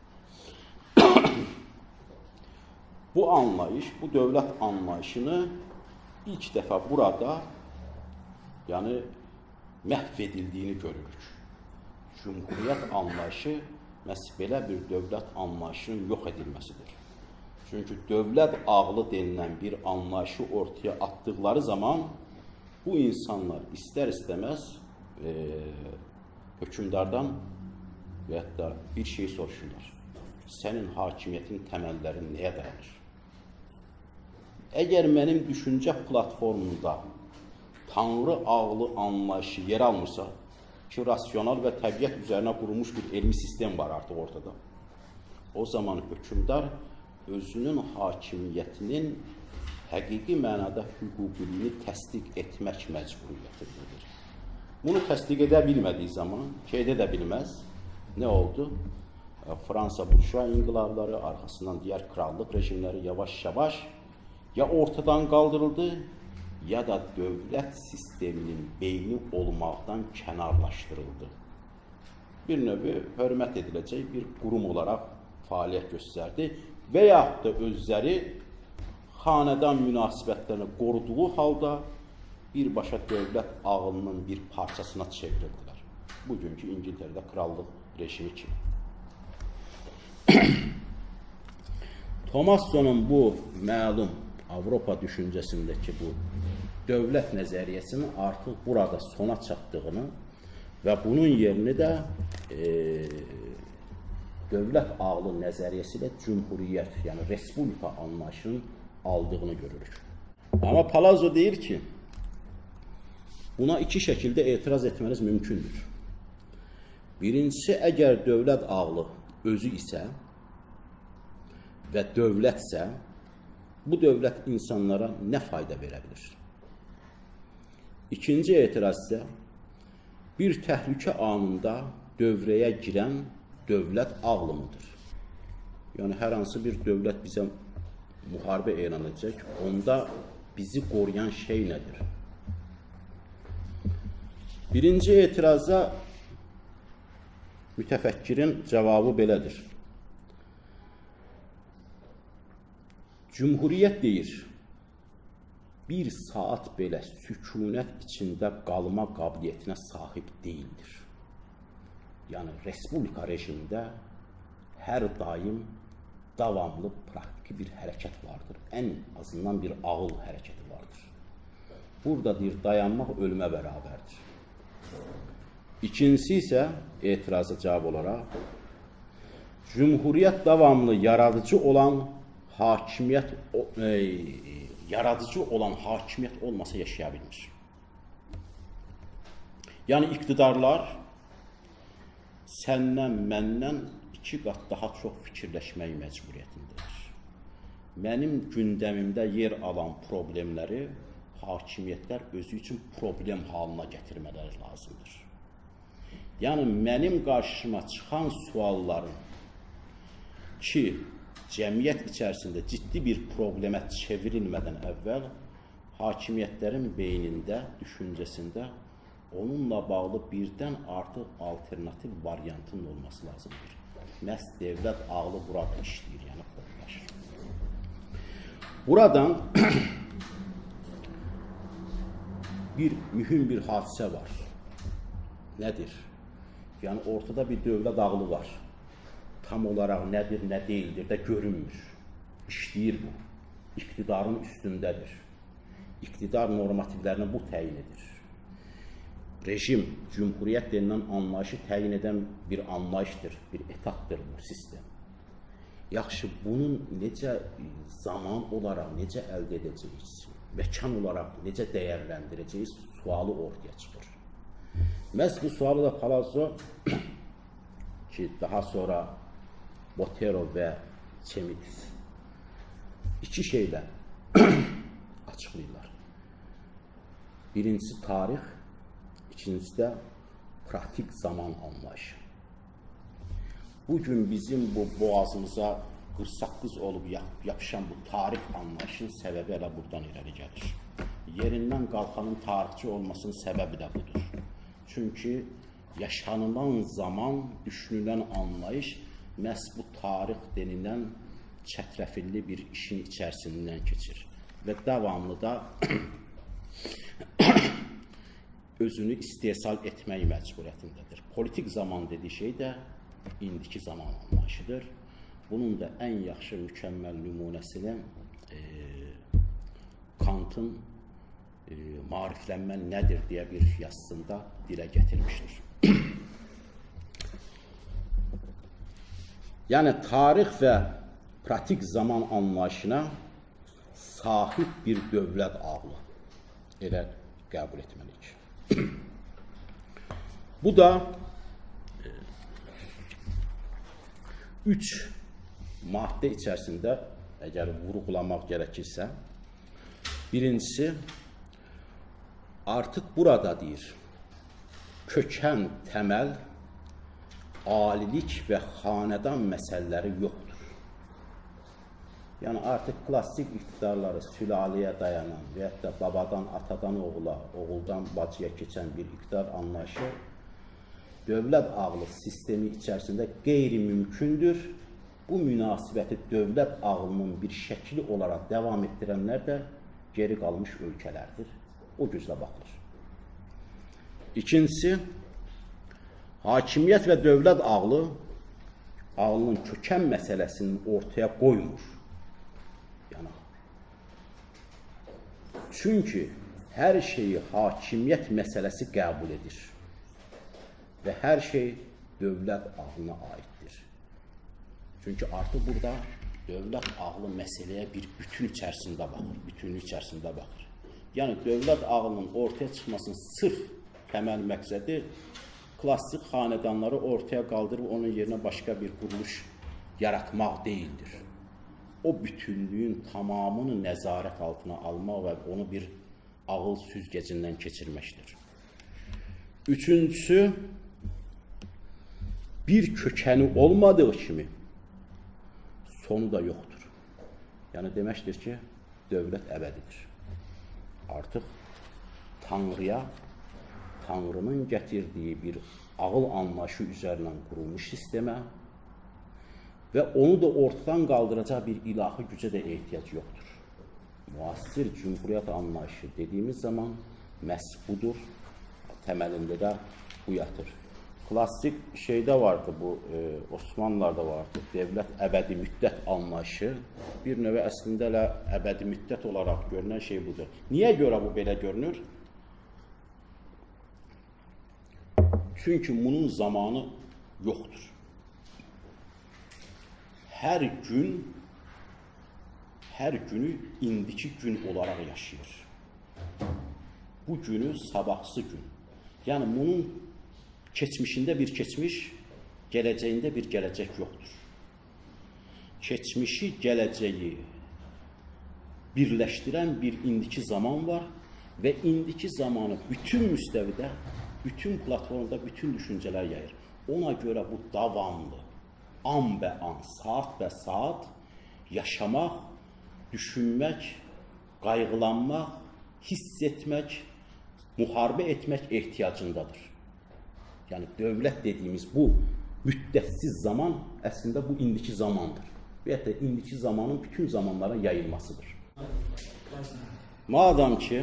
[SPEAKER 1] Bu anlayış, bu dövlət anlayışını ilk dəfə burada yəni məhv edildiyini görürük. Cümhuriyyət anlayışı məhz belə bir dövlət anlayışının yox edilməsidir. Çünki dövlət ağlı denilən bir anlayışı ortaya atdıqları zaman bu insanlar istər-istəməz hökümdardan və hətta bir şey soruşurlar. Sənin hakimiyyətin təməlləri nəyə dayanır? Əgər mənim düşüncə platformunda Tanrı ağlı anlayışı yer almırsa, ki, rasional və təbiət üzərinə qurulmuş bir elmi sistem var artıq ortada. O zaman hökümdar özünün hakimiyyətinin həqiqi mənada hüquqiliyini təsdiq etmək məcburiyyətindedir. Bunu təsdiq edə bilmədiyi zaman, ki, edə də bilməz, nə oldu? Fransa burjua inqilabları, arxasından digər krallıq rejimləri yavaş-yavaş ya ortadan qaldırıldı, ya da dövlət sisteminin beyni olmaqdan kənarlaşdırıldı. Bir növü hörmət ediləcək bir qurum olaraq fəaliyyət göstərdi və yaxud da özləri xanədan münasibətlərini qoruduğu halda birbaşa dövlət ağlının bir parçasına çevrildilər. Bugünkü İngiltərədə krallıq rejimi kimi. Tomassonun bu məlum Avropa düşüncəsindəki bu dövlət nəzəriyyəsinin artıq burada sona çatdığını və bunun yerini də dövlət ağlı nəzəriyyəsi ilə cümhuriyyət, yəni respublika anlayışının aldığını görürük. Amma Palazzo deyir ki, buna iki şəkildə etiraz etməniz mümkündür. Birincisi, əgər dövlət ağlı özü isə və dövlətsə, bu dövlət insanlara nə fayda verə bilir? İkinci etiraz isə, bir təhlükə anında dövrəyə girən dövlət ağlı mıdır? Yəni, hər hansı bir dövlət bizə müharibə elan edəcək, onda bizi qoruyan şey nədir? Birinci etiraza mütəfəkkirin cavabı belədir. Cümhuriyyət deyir, bir saat belə sükunət içində qalma qabiliyyətinə sahib deyildir. Yəni, respublika rejimində hər daim davamlı, praktiki bir hərəkət vardır. Ən azından bir ağıl hərəkəti vardır. Burada deyir, dayanmaq ölümə bərabərdir. İkincisi isə etiraza cavab olaraq, cümhuriyyət davamlı yaradıcı olan hakimiyyət olmasa yaşaya bilmir. Yəni, iqtidarlar səndən, məndən 2 qat daha çox fikirləşmək məcburiyyətindədir. Mənim gündəmimdə yer alan problemləri hakimiyyətlər özü üçün problem halına gətirmələri lazımdır. Yəni, mənim qarşıma çıxan sualların ki, cəmiyyət içərisində ciddi bir problemə çevrilmədən əvvəl hakimiyyətlərin beynində, düşüncəsində onunla bağlı birdən artıq alternativ variantın olması lazımdır. Məhz dövlət ağlı burada işləyir, yəni formalaşır. Buradan mühüm bir hadisə var. Nədir? Yəni, ortada bir dövlət ağlı var. Tam olaraq nədir, nə deyildir də görünmür. İşləyir bu. İqtidarın üstündədir. İqtidar normativlərini bu təyin edir. Rejim, cümhuriyyət denilən anlayışı təyin edən bir anlayışdır, bir etapdır bu sistem. Yaxşı, bunun necə zaman olaraq necə əldə edəcəyiz, məkan olaraq necə dəyərləndirəcəyiz sualı ortaya çıxır. Məhz bu sualı da Palazzo ki, daha sonra Botero və Çemitis iki şeylə açıqlayırlar. Birincisi tarix, İkincisi də pratik zaman anlayışı. Bugün bizim bu boğazımıza qırsaqqız olub yapışan bu tarix anlayışının səbəbi elə buradan irəli gəlir. Yerindən qalxanın tarixçi olmasının səbəbi də budur. Çünki yaşanılan zaman, düşünülən anlayış məhz bu tarix denilən çətrəfilli bir işin içərisindən keçir. Və davamlı da özünü istehsal etmək məcburiyyətindədir. Politik zaman dediyi şey də indiki zaman anlayışıdır. Bunun da ən yaxşı, mükəmməl nümunəsini Kantın maariflənmə nədir deyə bir yazısında dilə gətirmişdir. Yəni, tarix və pratik zaman anlayışına sahib bir dövlət ağlı elə qəbul etməliyik. Bu da 3 maddə içərisində, əgər vurğulamaq gərəkirsə, birincisi, artıq burada deyir, kökən, təməl, alilik və xanədan məsələləri yoxdur. Yəni, artıq klassik iqtidarları sülaləyə dayanan və hətta babadan, atadan oğula, oğuldan bacıya keçən bir iqtidar anlayışı dövlət ağlı sistemi içərisində qeyri-mümkündür. Bu münasibəti dövlət ağlının bir şəkli olaraq davam etdirənlər də geri qalmış ölkələrdir. O gözlə baxılır. İkincisi, hakimiyyət və dövlət ağlının kökən məsələsini ortaya qoymur. Çünki hər şeyi hakimiyyət məsələsi qəbul edir və hər şey dövlət ağlına aiddir. Çünki artıq burada dövlət ağlı məsələyə bir bütün içərisində baxır. Yəni, dövlət ağlının ortaya çıxmasının sırf təməl məqsədi klassik xanədanları ortaya qaldırıb onun yerinə başqa bir quruluş yaratmaq deyildir. O bütünlüyün tamamını nəzarət altına almaq və onu bir ağıl süzgəcindən keçirməkdir. Üçüncüsü, bir kökəni olmadığı kimi sonu da yoxdur. Yəni, deməkdir ki, dövlət əbədidir. Artıq Tanrıya, Tanrının gətirdiyi bir ağıl anlayışı üzərindən qurulmuş sistemə və onu da ortadan qaldıracaq bir ilahi gücə də ehtiyac yoxdur. Müasir cümhuriyyət anlayışı dediyimiz zaman məhz budur, təməlində də bu yatır. Klassik şeydə vardı bu, Osmanlılarda vardı, dövlət əbədi müddət anlayışı. Bir növə əslində elə əbədi müddət olaraq görünən şey budur. Niyə görə bu belə görünür? Çünki bunun zamanı yoxdur. Hər günü indiki gün olaraq yaşayır. Bu günü sabahsı gün. Yəni, bunun keçmişində bir keçmiş, gələcəyində bir gələcək yoxdur. Keçmişi, gələcəyi birləşdirən bir indiki zaman var və indiki zamanı bütün müstəvidə, bütün platformda, bütün düşüncələr yayır. Ona görə bu davamlı, an bə an, saat bə saat yaşamaq, düşünmək, qayğılanmaq, hiss etmək, müharibə etmək ehtiyacındadır. Yəni, dövlət dediyimiz bu müddətsiz zaman əslində bu indiki zamandır. Və hətta indiki zamanın bütün zamanlara yayılmasıdır. Madam ki,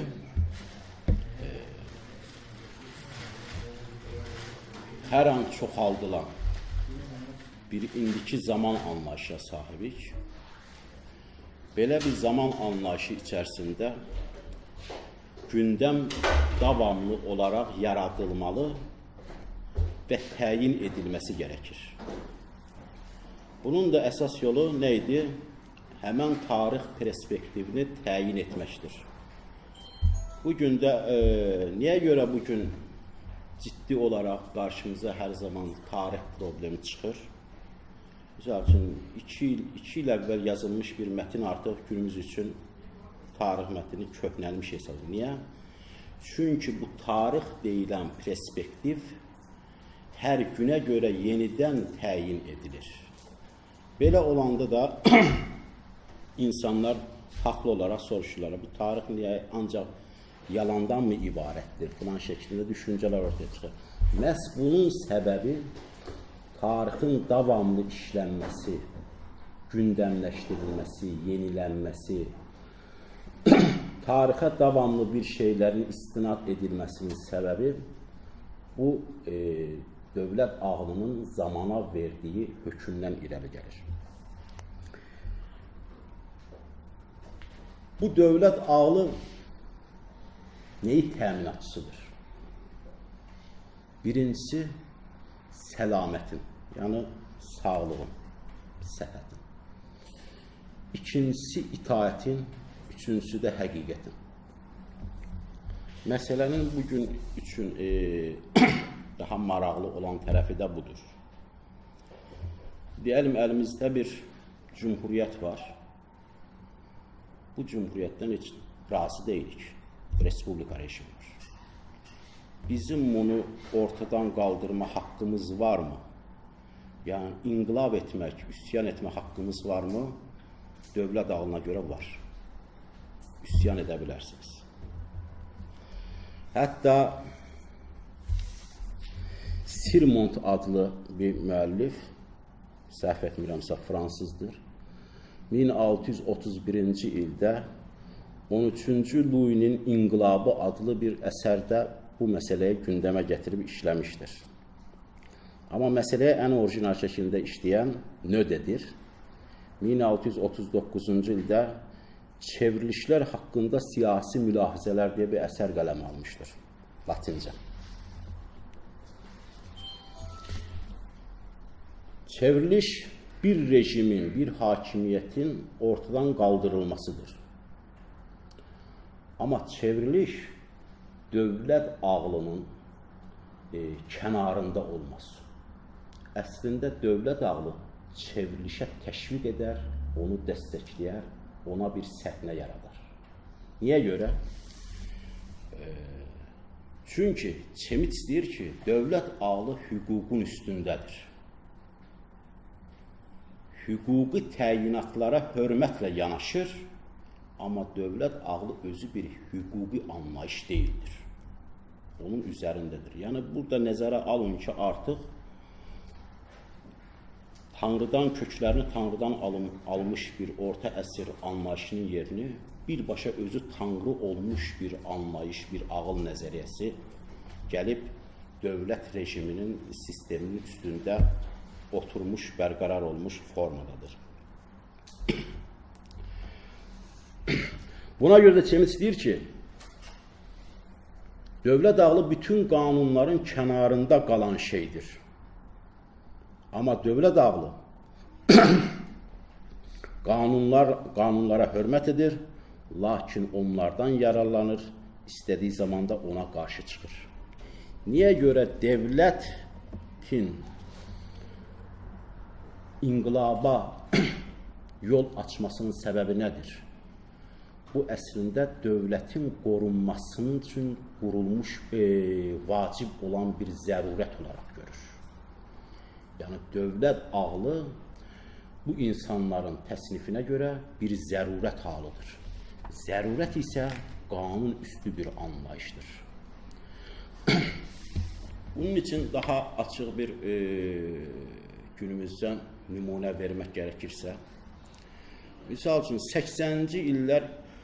[SPEAKER 1] hər an çoxaldılan bir indiki zaman anlayışa sahibik, belə bir zaman anlayışı içərisində gündəm davamlı olaraq yaradılmalı və təyin edilməsi gərəkir. Bunun da əsas yolu nə idi? Həmən tarix perspektivini təyin etməkdir. Bugün də, niyə görə bugün ciddi olaraq qarşımıza hər zaman tarix problemi çıxır? Misal üçün, 2 il əvvəl yazılmış bir mətin artıq günümüz üçün tarix mətni köhnəlmiş hesab edilir. Niyə? Çünki bu tarix deyilən perspektiv hər günə görə yenidən təyin edilir. Belə olanda da insanlar haqlı olaraq soruşurlar, bu tarix niyə ancaq yalandan mı ibarətdir? Filan şəklində düşüncələr ortaya çıxır. Məhz bunun səbəbi tarixin davamlı işlənməsi, gündəmləşdirilməsi, yenilənməsi, tarixə davamlı bir şeylərin istinad edilməsinin səbəbi bu dövlət ağlının zamana verdiyi hökmdən irəli gəlir. Bu dövlət ağlı neyi təminatçısıdır? Birincisi, səlamətin, yəni sağlığın, səhhətin. İkincisi, itaətin, üçüncüsü də həqiqətin. Məsələnin bugün üçün daha maraqlı olan tərəfi də budur. Deyəlim, əlimizdə bir cümhuriyyət var. Bu cümhuriyyətdən heç razı deyilik. Respublika rejimi var. Bizim bunu ortadan qaldırma haqqımız varmı? Yəni, inqilab etmək, üsyan etmə haqqımız varmı? Dövlət ağlına görə var. Üsyan edə bilərsiniz. Hətta Sirmont adlı bir müəllif, səhv etmirəmsə fransızdır, 1631-ci ildə 13-cü Louis-nin İnqilabı adlı bir əsərdə bu məsələyi gündəmə gətirib işləmişdir. Amma məsələyə ən orijinal şəkildə işləyən Nödedir. 1639-cu ildə çevrilişlər haqqında siyasi mülahizələr deyə bir əsər qələm almışdır, latincə. Çevriliş bir rejimin, bir hakimiyyətin ortadan qaldırılmasıdır. Amma çevriliş dövlət ağlının kənarında olmaz. Əslində dövlət ağlı çevrilişə təşviq edər, onu dəstəkləyər, ona bir səhnə yaradar. Niyə görə? Çünki Çemits deyir ki, dövlət ağlı hüququn üstündədir. Hüquqi təyinatlara hörmətlə yanaşır, amma dövlət ağlı özü bir hüquqi anlayış deyildir. Onun üzərindədir. Yəni, burada nəzərə alın ki, artıq Tanrıdan, köklərini Tanrıdan almış bir orta əsr anlayışının yerini birbaşa özü Tanrı olmuş bir anlayış, bir ağıl nəzəriyyəsi gəlib dövlət rejiminin, sisteminin üstündə oturmuş, bərqərar olmuş formadadır. Buna görə də Çemits deyir ki, dövlət ağlı bütün qanunların kənarında qalan şeydir. Amma dövlət ağlı qanunlara hörmət edir, lakin onlardan yararlanır, istədiyi zamanda ona qarşı çıxır. Niyə görə dövlətin inqilaba yol açmasının səbəbi nədir? Bu əslində dövlətin qorunmasının üçün qurulmuş vacib olan bir zərurət olaraq görür. Yəni dövlət ağlı bu insanların təsnifinə görə bir zərurət halıdır. Zərurət isə qanun üstü bir anlayışdır. Bunun üçün daha açıq bir günümüzdən nümunə vermək gərəkirsə, misal üçün 80-ci illər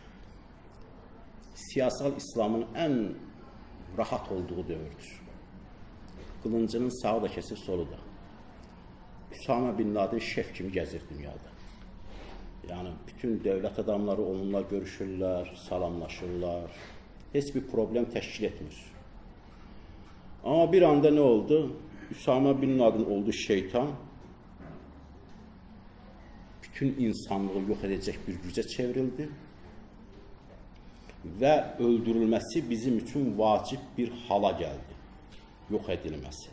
[SPEAKER 1] siyasal İslamın ən rahat olduğu dövrdür. Qılıncının sağı da kəsir, solu da. Üsama bin Laden şef kimi gəzir dünyada. Yəni, bütün dövlət adamları onunla görüşürlər, salamlaşırlar. Heç bir problem təşkil etmir. Amma bir anda nə oldu? Üsama bin Laden oldu şeytan. Bütün insanlığı yox edəcək bir gücə çevrildi. Və öldürülməsi bizim üçün vacib bir hala gəldi. Yox edilməsi.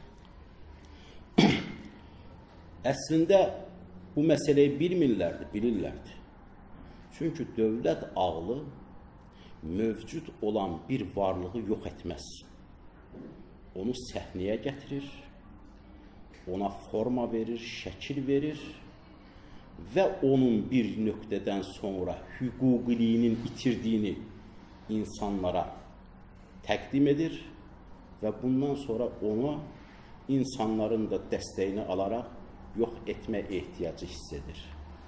[SPEAKER 1] Əslində, bu məsələyi bilirlərdi. Çünki dövlət ağlı mövcud olan bir varlığı yox etməz. Onu səhnəyə gətirir, ona forma verir, şəkil verir və onun bir nöqtədən sonra hüquqiliyinin itirdiyini insanlara təqdim edir və bundan sonra ona insanların da dəstəyini alaraq yox etmə ehtiyacı hiss edir.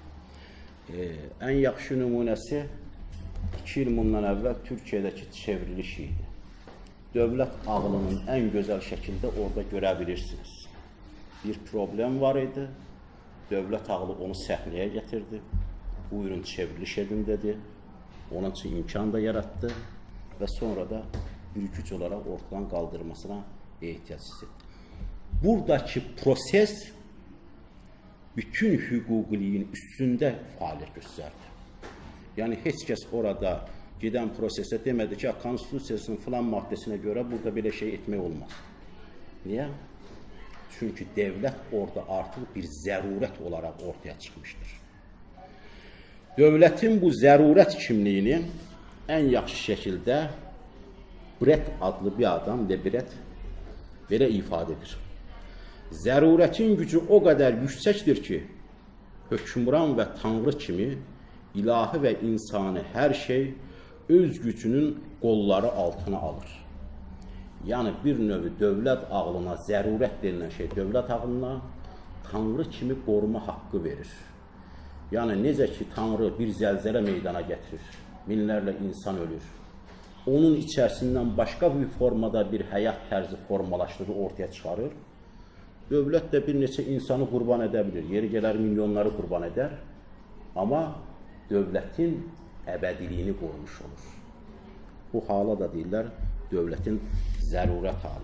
[SPEAKER 1] Ən yaxşı nümunəsi 2 il bundan əvvəl Türkiyədəki çevriliş idi. Dövlət ağlının ən gözəl şəkildə orada görə bilirsiniz. Bir problem var idi, dövlət ağlı onu səhnəyə gətirdi, buyurun çevriliş edin dedi, onun üçün imkan da yaratdı və sonra da bir güc olaraq ortadan qaldırmasına ehtiyac hissi. Buradakı proses bütün hüquqiliyin üstündə fəaliyyət göstərdi. Yəni, heç kəs orada gedən prosesə demədi ki, konstitusiyasının filan maddəsinə görə burada belə şey etmək olmaz. Niyə? Çünki dövlət orada artıq bir zərurət olaraq ortaya çıxmışdır. Dövlətin bu zərurət kimliyini ən yaxşı şəkildə Bret adlı bir adam, Lebret, belə ifadə edir. Zərurətin gücü o qədər yüksəkdir ki, hökmran və tanrı kimi ilahi və insani hər şey öz gücünün qolları altına alır. Yəni, bir növü dövlət ağlına zərurət denilən şey dövlət ağlına tanrı kimi qoruma haqqı verir. Yəni, necə ki, tanrı bir zəlzələ meydana gətirir, minlərlə insan ölür. Onun içərisindən başqa bir formada bir həyat tərzi formalaşdırır, ortaya çıxarır. Dövlət də bir neçə insanı qurban edə bilir, yeri gələr milyonları qurban edər. Amma dövlətin əbədiliyini qorumuş olur. Bu hala da deyirlər, dövlətin zərurət halı.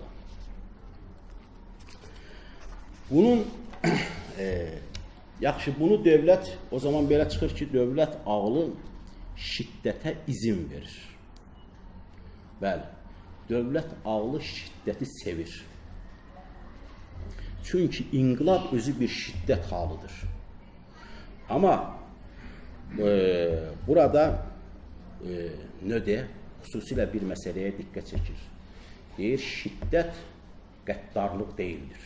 [SPEAKER 1] Bunun, yaxşı, bunu dövlət, o zaman belə çıxır ki, dövlət ağlı şiddətə izin verir. Bəli, dövlət ağlı şiddəti sevir. Çünki inqilab özü bir şiddət halıdır. Amma burada Nöde xüsusilə bir məsələyə diqqət çəkir. Deyir, şiddət qəddarlıq deyildir.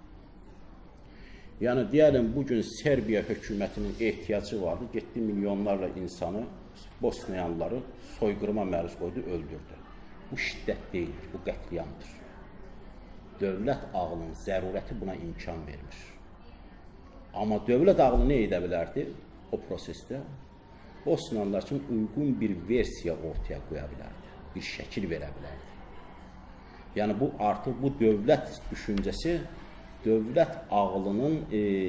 [SPEAKER 1] Yəni, deyəlim, bugün Serbiya hökumətinin ehtiyacı vardı, getdi milyonlarla insanı, Bosniyanları soyqırıma məruz qoydu, öldürdü. Bu şiddət deyildir, bu qətliamdır. Dövlət ağlının zərurəti buna imkan vermir. Amma dövlət ağlı nə edə bilərdi o prosesdə? Bosniyanlar üçün uyğun bir versiya ortaya qoya bilərdi, bir şəkil verə bilərdi. Yəni, bu artıq bu dövlət düşüncəsi dövlət ağlının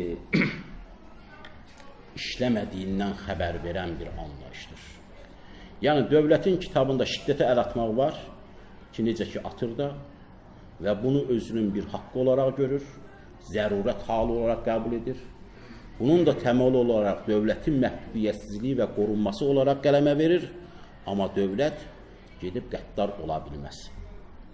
[SPEAKER 1] işləmədiyindən xəbər verən bir anlayışdır. Yəni, dövlətin kitabında şiddətə əl atmaq var ki, necə ki, atır da və bunu özünün bir haqqı olaraq görür, zərurət halı olaraq qəbul edir. Bunun da təməli olaraq dövlətin məhdudiyyətsizliyi və qorunması olaraq qələmə verir, amma dövlət gedib qəddar ola bilməz.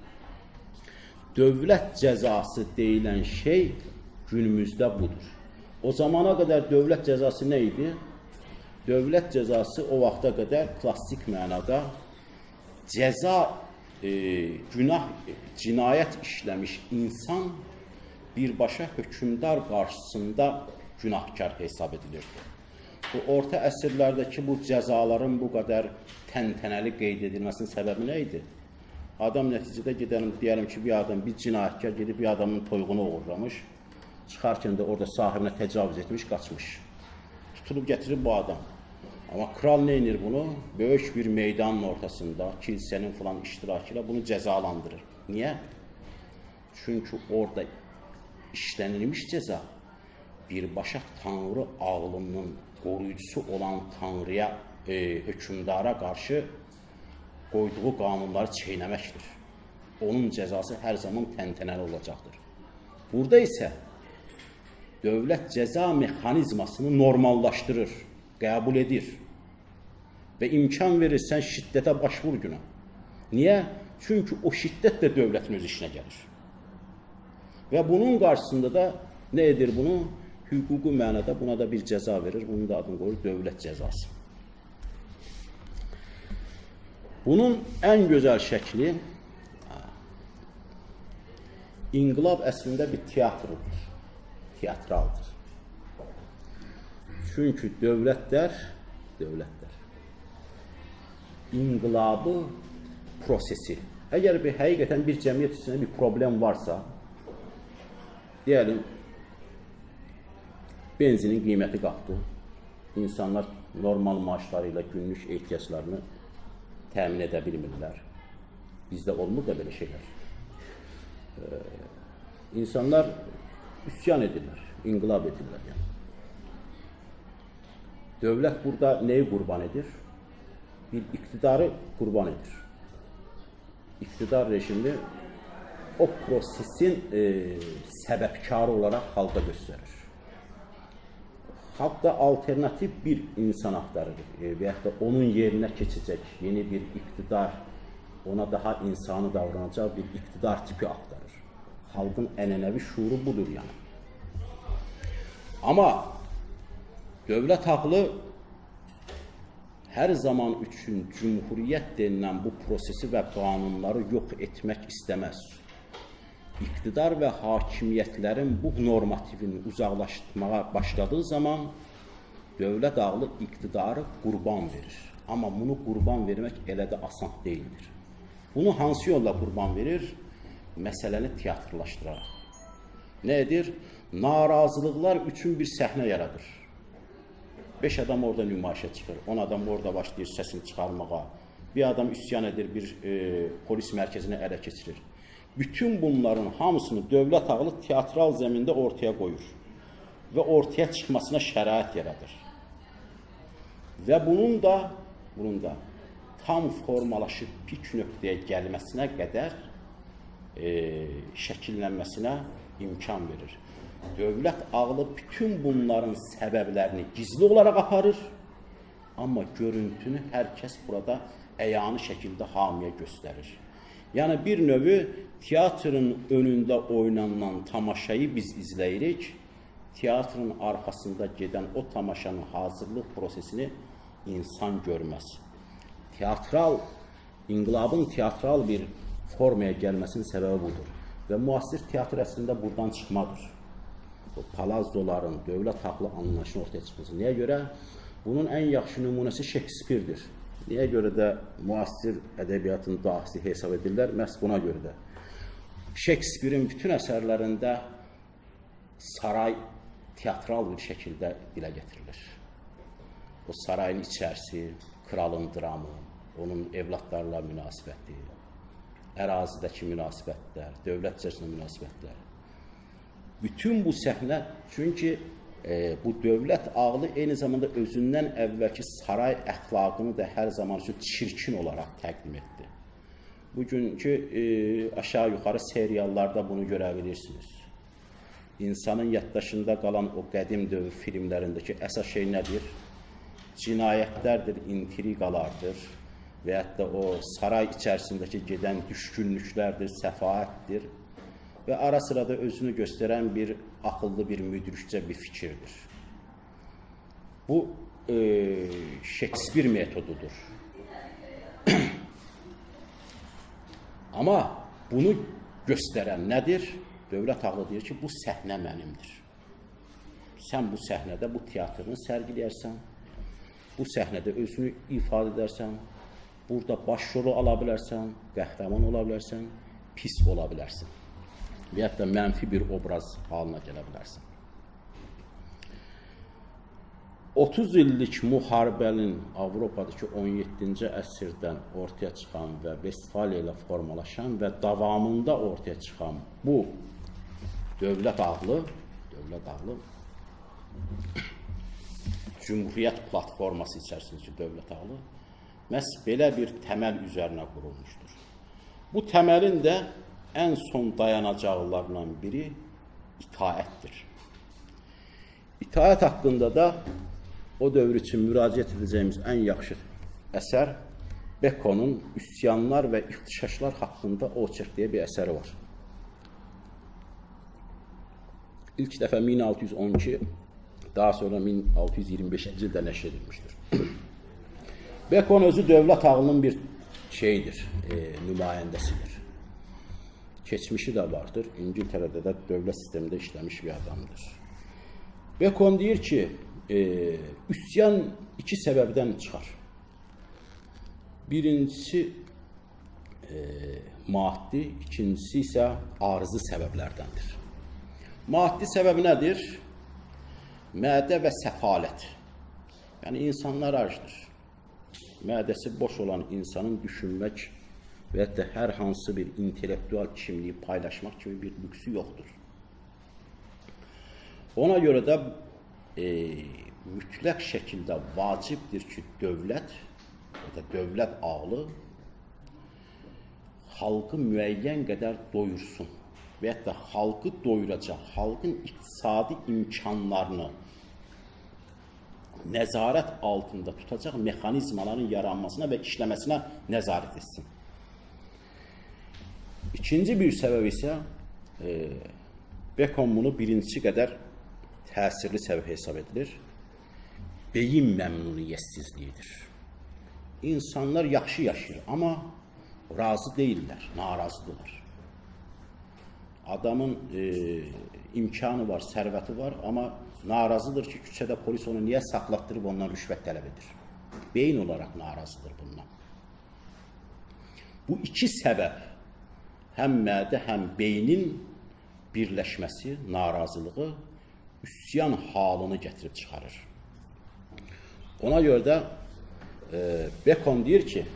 [SPEAKER 1] Dövlət cəzası deyilən şey günümüzdə budur. O zamana qədər dövlət cəzası nə idi? Dövlət cəzası o vaxta qədər klassik mənada cəza, günah, cinayət işləmiş insan birbaşa hökmdar qarşısında günahkar hesab edilirdi. Bu orta əsrlərdəki bu cəzaların bu qədər təntənəli qeyd edilməsinin səbəbi nə idi? Adam nəticədə deyəlim ki, bir cinayətkar gedib bir adamın toyğunu uğurlamış, çıxarkən də orada sahibinə təcavüz etmiş, qaçmış. Tutulub gətirir bu adam. Amma kral nə edir bunu? Böyük bir meydanın ortasında, kilsənin falan iştirakı ilə bunu cəzalandırır. Niyə? Çünki orada işlənilmiş cəza birbaşa Tanrı ağlının qoruyucusu olan Tanrıya, hökmdara qarşı qoyduğu qanunları çeynəməkdir. Onun cəzası hər zaman təntənəli olacaqdır. Burada isə dövlət cəza mexanizmasını normallaşdırır, qəbul edir və imkan verir sən şiddətə başvur günə. Niyə? Çünki o şiddət də dövlətin öz işinə gəlir. Və bunun qarşısında da nə edir bunu? Hüquqi mənada buna da bir cəza verir. Bunun da adını qoyur dövlət cəzası. Bunun ən gözəl şəkli inqilab əslində bir teatrdır, teatraldır. Çünki dövlətlər inqilabı prosesi, əgər həqiqətən bir cəmiyyət içində bir problem varsa, deyəlim, benzinin qiyməti qalxdı, insanlar normal maaşları ilə günlük ehtiyaclarını təmin edə bilmirlər. Bizdə olmur da belə şeylər. İnsanlar üsyan edirlər, inqilab edirlər. Yəni. Dövlət burada nəyi qurban edir? Bir iqtidarı qurban edir. İqtidar rejimi o prosesin səbəbkarı olaraq xalqa göstərir. Xalq da alternativ bir insan axtarır və ya da onun yerinə keçəcək yeni bir iqtidar, ona daha insani davranacaq bir iqtidar tipi axtarır. Xalqın ənənəvi şuuru budur yəni. Amma dövlət ağlı hər zaman üçün cümhuriyyət denilən bu prosesi və qanunları yox etmək istəməz. İqtidar və hakimiyyətlərin bu normativini uzaqlaşdırmağa başladığı zaman dövlət ağlı iqtidarı qurban verir. Amma bunu qurban vermək elə də asan deyildir. Bunu hansı yolla qurban verir? Məsələni teatrlaşdıraraq. Nə edir? Narazılıqlar üçün bir səhnə yaradır. 5 adam orada nümayişə çıxır, 10 adam orada başlayır səsini çıxarmağa, bir adam üsyan edir, bir polis mərkəzini ələ keçirir. Bütün bunların hamısını dövlət ağlı teatral zəmində ortaya qoyur və ortaya çıxmasına şərait yaradır. Və bunun da tam formalaşıb pik nöqtəyə gəlməsinə qədər şəkillənməsinə imkan verir. Dövlət ağlı bütün bunların səbəblərini gizli olaraq aparır, amma görüntünü hər kəs burada əyani şəkildə hamiyə göstərir. Yəni bir növü teatrın önündə oynanan tamaşayı biz izləyirik, teatrın arxasında gedən o tamaşanın hazırlıq prosesini insan görməz. İnqilabın teatral bir formaya gəlməsinin səbəbi budur. Və müasir teatr əslində buradan çıxmadır. Palazzoların, dövlət haqlı anlayışını ortaya çıxması. Niyə görə? Bunun ən yaxşı nümunəsi Shakespeare-dir. Niyə görə də müasir ədəbiyyatın dahisi hesab edirlər? Məhz buna görə də. Shakespeare-in bütün əsərlərində saray teatral bir şəkildə dilə getirilir. O sarayın içərisi, kralın dramı, onun evlatlarla münasibəti, ərazidəki münasibətlər, dövlət içərisində münasibətlər. Bütün bu səhnə, çünki bu dövlət ağlı eyni zamanda özündən əvvəlki saray əxlaqını da hər zaman üçün çirkin olaraq təqdim etdi. Bugünkü aşağı-yuxarı seriallarda bunu görə bilirsiniz. İnsanın yaddaşında qalan o qədim dövr filmlərindəki əsas şey nədir? Cinayətlərdir, intriqalardır və hətta o saray içərisindəki gedən düşkünlüklərdir, səfaətdir və ara sırada özünü göstərən bir akıllı bir müdrikçe bir fikirdir. Bu Shakespeare metodudur. Ama bunu gösteren nedir? Dövlət ağlı deyir ki, bu səhnə mənimdir. Sən bu səhnədə bu teatrını sərgiləyərsən, bu səhnədə özünü ifadə edərsən, burada baş rolu ala bilərsən, qəhrəman ola bilərsən, pis ola bilərsən. Və hətta mənfi bir obraz halına gələ bilərsən. 30 illik müharibənin Avropadakı 17-ci əsrdən ortaya çıxan və Vestfaliya ilə formalaşan və davamında ortaya çıxan bu dövlət ağlı Cümhuriyyət platforması içərisindəki dövlət ağlı məhz belə bir təməl üzərinə qurulmuşdur. Bu təməlin də ən son dayanacaqlarından biri itaətdir. İtaət haqqında da o dövr üçün müraciət edəcəyimiz ən yaxşı əsər Bekonun Üsyanlar və İxtişaşlar haqqında oçerk deyə bir əsəri var. İlk dəfə 1612, daha sonra 1625-ci ildə nəşr edilmişdir. Bekon özü dövlət ağlının bir şeydir, nümayəndəsidir. Keçmişi də vardır. İngiltərədə də dövlət sistemində işləmiş bir adamdır. Bekon deyir ki, üsyan iki səbəbdən çıxar. Birincisi maddi, ikincisi isə arızı səbəblərdəndir. Maddi səbəb nədir? Mədə və səfalət. Yəni, insanlar acdır. Mədəsi boş olan insanın düşünmək və hətta hər hansı bir intellektual kimliyi paylaşmaq kimi bir lüksü yoxdur. Ona görə də mütləq şəkildə vacibdir ki, dövlət və də dövlət ağlı xalqı müəyyən qədər doyursun və hətta xalqı doyuracaq, xalqın iqtisadi imkanlarını nəzarət altında tutacaq mexanizmaların yaranmasına və işləməsinə nəzarət etsin. İkinci bir səbəb isə Bekon bunu birinci qədər təsirli səbəb hesab edilir. Beyin məmnuniyyətsizliyidir. İnsanlar yaxşı yaşayır, amma razı deyirlər, narazıdırlar. Adamın imkanı var, sərvəti var, amma narazıdır ki, küçədə polis onu niyə saxlatdırıb ondan rüşvət tələb edir. Beyin olaraq narazıdır bundan. Bu iki səbəb, həm mədə, həm beynin birləşməsi, narazılığı, üsyan halını gətirib çıxarır. Ona görə də Bekon deyir ki,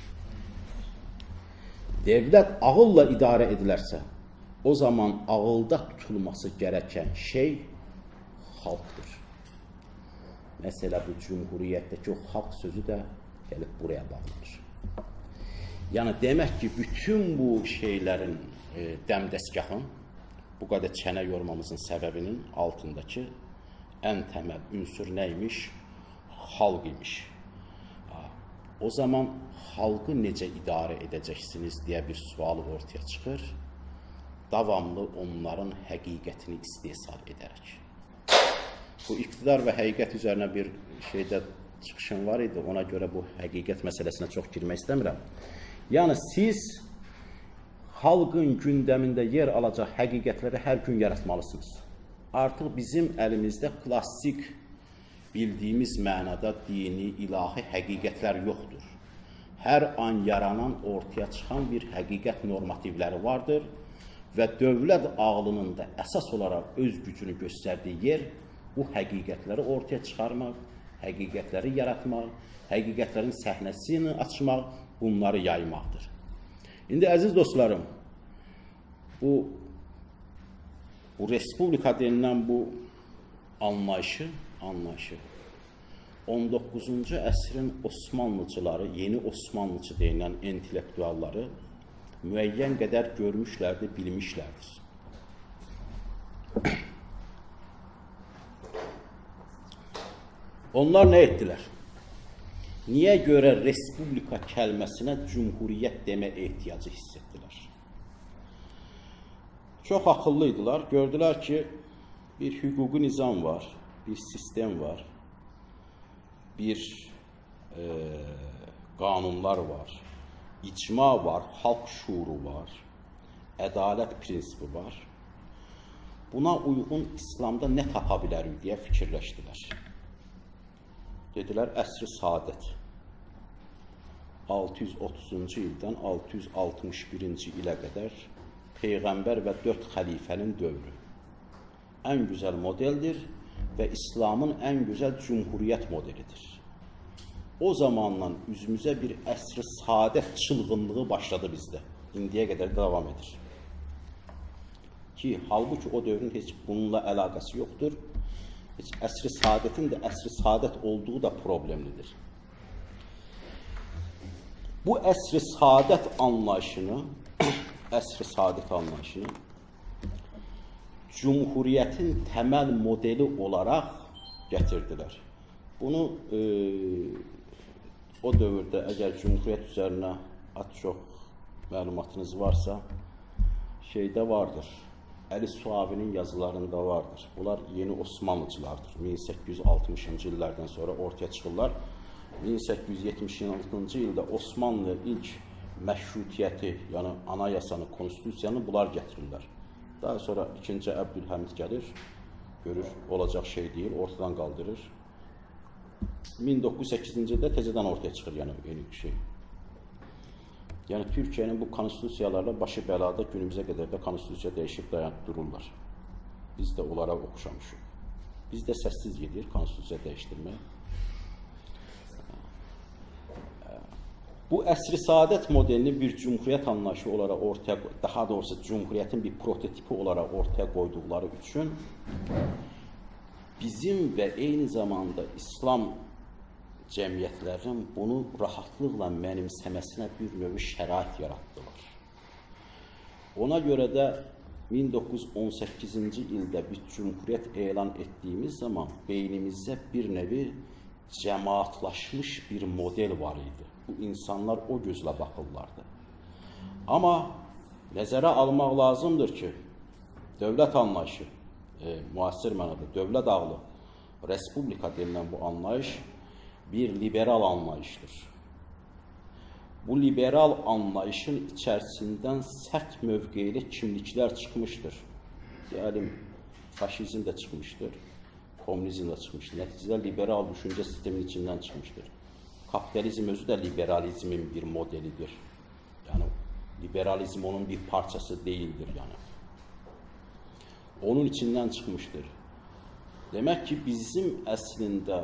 [SPEAKER 1] dövlət ağılla idarə edilərsə, o zaman ağılda tutulması gərəkən şey xalqdır. Məsələ bu cümhuriyyətdəki o xalq sözü də gəlib buraya bağlanır. Yəni, demək ki, bütün bu şeylərin dəmdəsgahın, bu qədər çənə yormamızın səbəbinin altındakı ən təməl ünsur nəymiş? Xalq imiş. O zaman xalqı necə idarə edəcəksiniz deyə bir sual ortaya çıxır. Davamlı onların həqiqətini istehsal edərək. Bu iqtidar və həqiqət üzərinə bir şeydə çıxışım var idi. Ona görə bu həqiqət məsələsinə çox girmək istəmirəm. Yəni, siz xalqın gündəmində yer alacaq həqiqətləri hər gün yaratmalısınız. Artıq bizim əlimizdə klassik bildiyimiz mənada dini, ilahi həqiqətlər yoxdur. Hər an yaranan, ortaya çıxan bir həqiqət normativləri vardır və dövlət ağlının da əsas olaraq öz gücünü göstərdiyi yer bu həqiqətləri ortaya çıxarmaq, həqiqətləri yaratmaq, həqiqətlərin səhnəsini açmaq, bunları yaymaqdır. İndi, əziz dostlarım, bu respublika denilən bu anlayışı 19-cu əsrin Osmanlıcıları, yeni Osmanlıcı deyilən intellektualları müəyyən qədər görmüşlərdir, bilmişlərdir. Onlar nə etdilər? Niyə görə respublika kəlməsinə cümhuriyyət demə ehtiyacı hiss etdilər? Çox axıllıydılar. Gördülər ki, bir hüquqi nizam var, bir sistem var, bir qanunlar var, icma var, xalq şuuru var, ədalət prinsipi var. Buna uyğun İslamda nə tapa bilərik deyə fikirləşdilər. Dedilər, əsr-i saadət. 630-cu ildən 661-ci ilə qədər Peyğəmbər və 4 xəlifənin dövrü. Ən gözəl modeldir və İslamın ən gözəl cümhuriyyət modelidir. O zamandan üzümüzə bir əsr-i saadət çılğınlığı başladı bizdə. İndiyə qədər davam edir. Ki, halbuki o dövrün heç bununla əlaqəsi yoxdur. Heç əsr-i saadətin də əsr-i saadət olduğu da problemlidir. Bu əsr-i saadət anlayışını, cümhuriyyətin təməl modeli olaraq gətirdilər. Bunu o dövrdə əgər cümhuriyyət üzərinə çox məlumatınız varsa, şeydə vardır, Əli Suavinin yazılarında vardır. Bunlar yeni Osmanlıcılardır. 1860-cı illərdən sonra ortaya çıxırlar. 1876-cı ildə Osmanlı ilk məşrutiyyəti, yəni anayasanı, konstitusiyanı bunlar gətirirlər. Daha sonra 2-ci Əbdülhəmid gəlir, görür, olacaq şey deyil, ortadan qaldırır. 1908-ci ildə təzədən ortaya çıxır, yəni yeni şey. Yəni Türkiyənin bu konstitusiyalarla başı bəlada günümüzə qədər də konstitusiya dəyişib dayanıb dururlar. Biz də onlara oxşamışıq. Biz də səssiz gedir konstitusiya dəyişdirmək. Bu əsr-i saadət modelini bir cümhuriyyət anlayışı olaraq ortaya, daha doğrusu cümhuriyyətin bir prototipi olaraq ortaya qoyduqları üçün bizim və eyni zamanda İslam cəmiyyətlərin bunu rahatlıqla mənimsəməsinə bir növ şərait yaratdılar. Ona görə də 1918-ci ildə bir cümhuriyyət elan etdiyimiz zaman beynimizdə bir nevi cəmaatlaşmış bir model var idi. Bu insanlar o gözlə baxırlardı. Amma nəzərə almaq lazımdır ki, dövlət anlayışı, müasir mənada dövlət ağlı, respublika denilən bu anlayış bir liberal anlayışdır. Bu liberal anlayışın içərisindən sərt mövqeyli kimliklər çıxmışdır. Deyəlim, faşizm də çıxmışdır, komünizm də çıxmışdır. Nəticədə liberal düşüncə sistemin içindən çıxmışdır. Kapitalizm özü də liberalizmin bir modelidir. Yəni, liberalizm onun bir parçası deyildir. Yəni. Onun içindən çıxmışdır. Demək ki, bizim əslində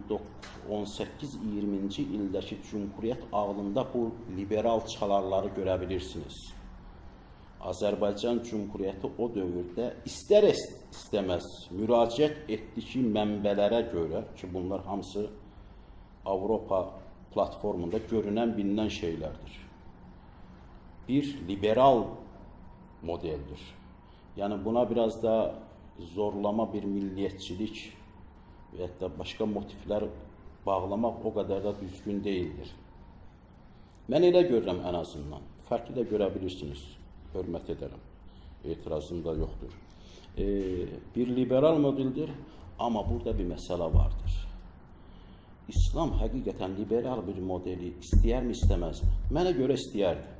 [SPEAKER 1] 18-20-ci ildəki cümhuriyyət ağlında bu liberal çalarları görə bilirsiniz. Azərbaycan Cümhuriyyəti o dövrdə istər-istəməz müraciət etdiyi mənbələrə görə ki, bunlar hamısı Avropa platformunda görünən, bilinən şeylərdir. Bir liberal modeldir. Yəni buna biraz da zorlama bir milliyyətçilik və ya da başqa motivlər bağlamaq o qədər da düzgün deyildir. Mən elə görürəm ən azından. Fərqli də görə bilirsiniz. Hörmət edərəm. Etirazım da yoxdur. Bir liberal modeldir, amma burada bir məsələ vardır. İslam həqiqətən liberal bir modeli istəyərmi, istəməzmi? Mənə görə istəyərdi.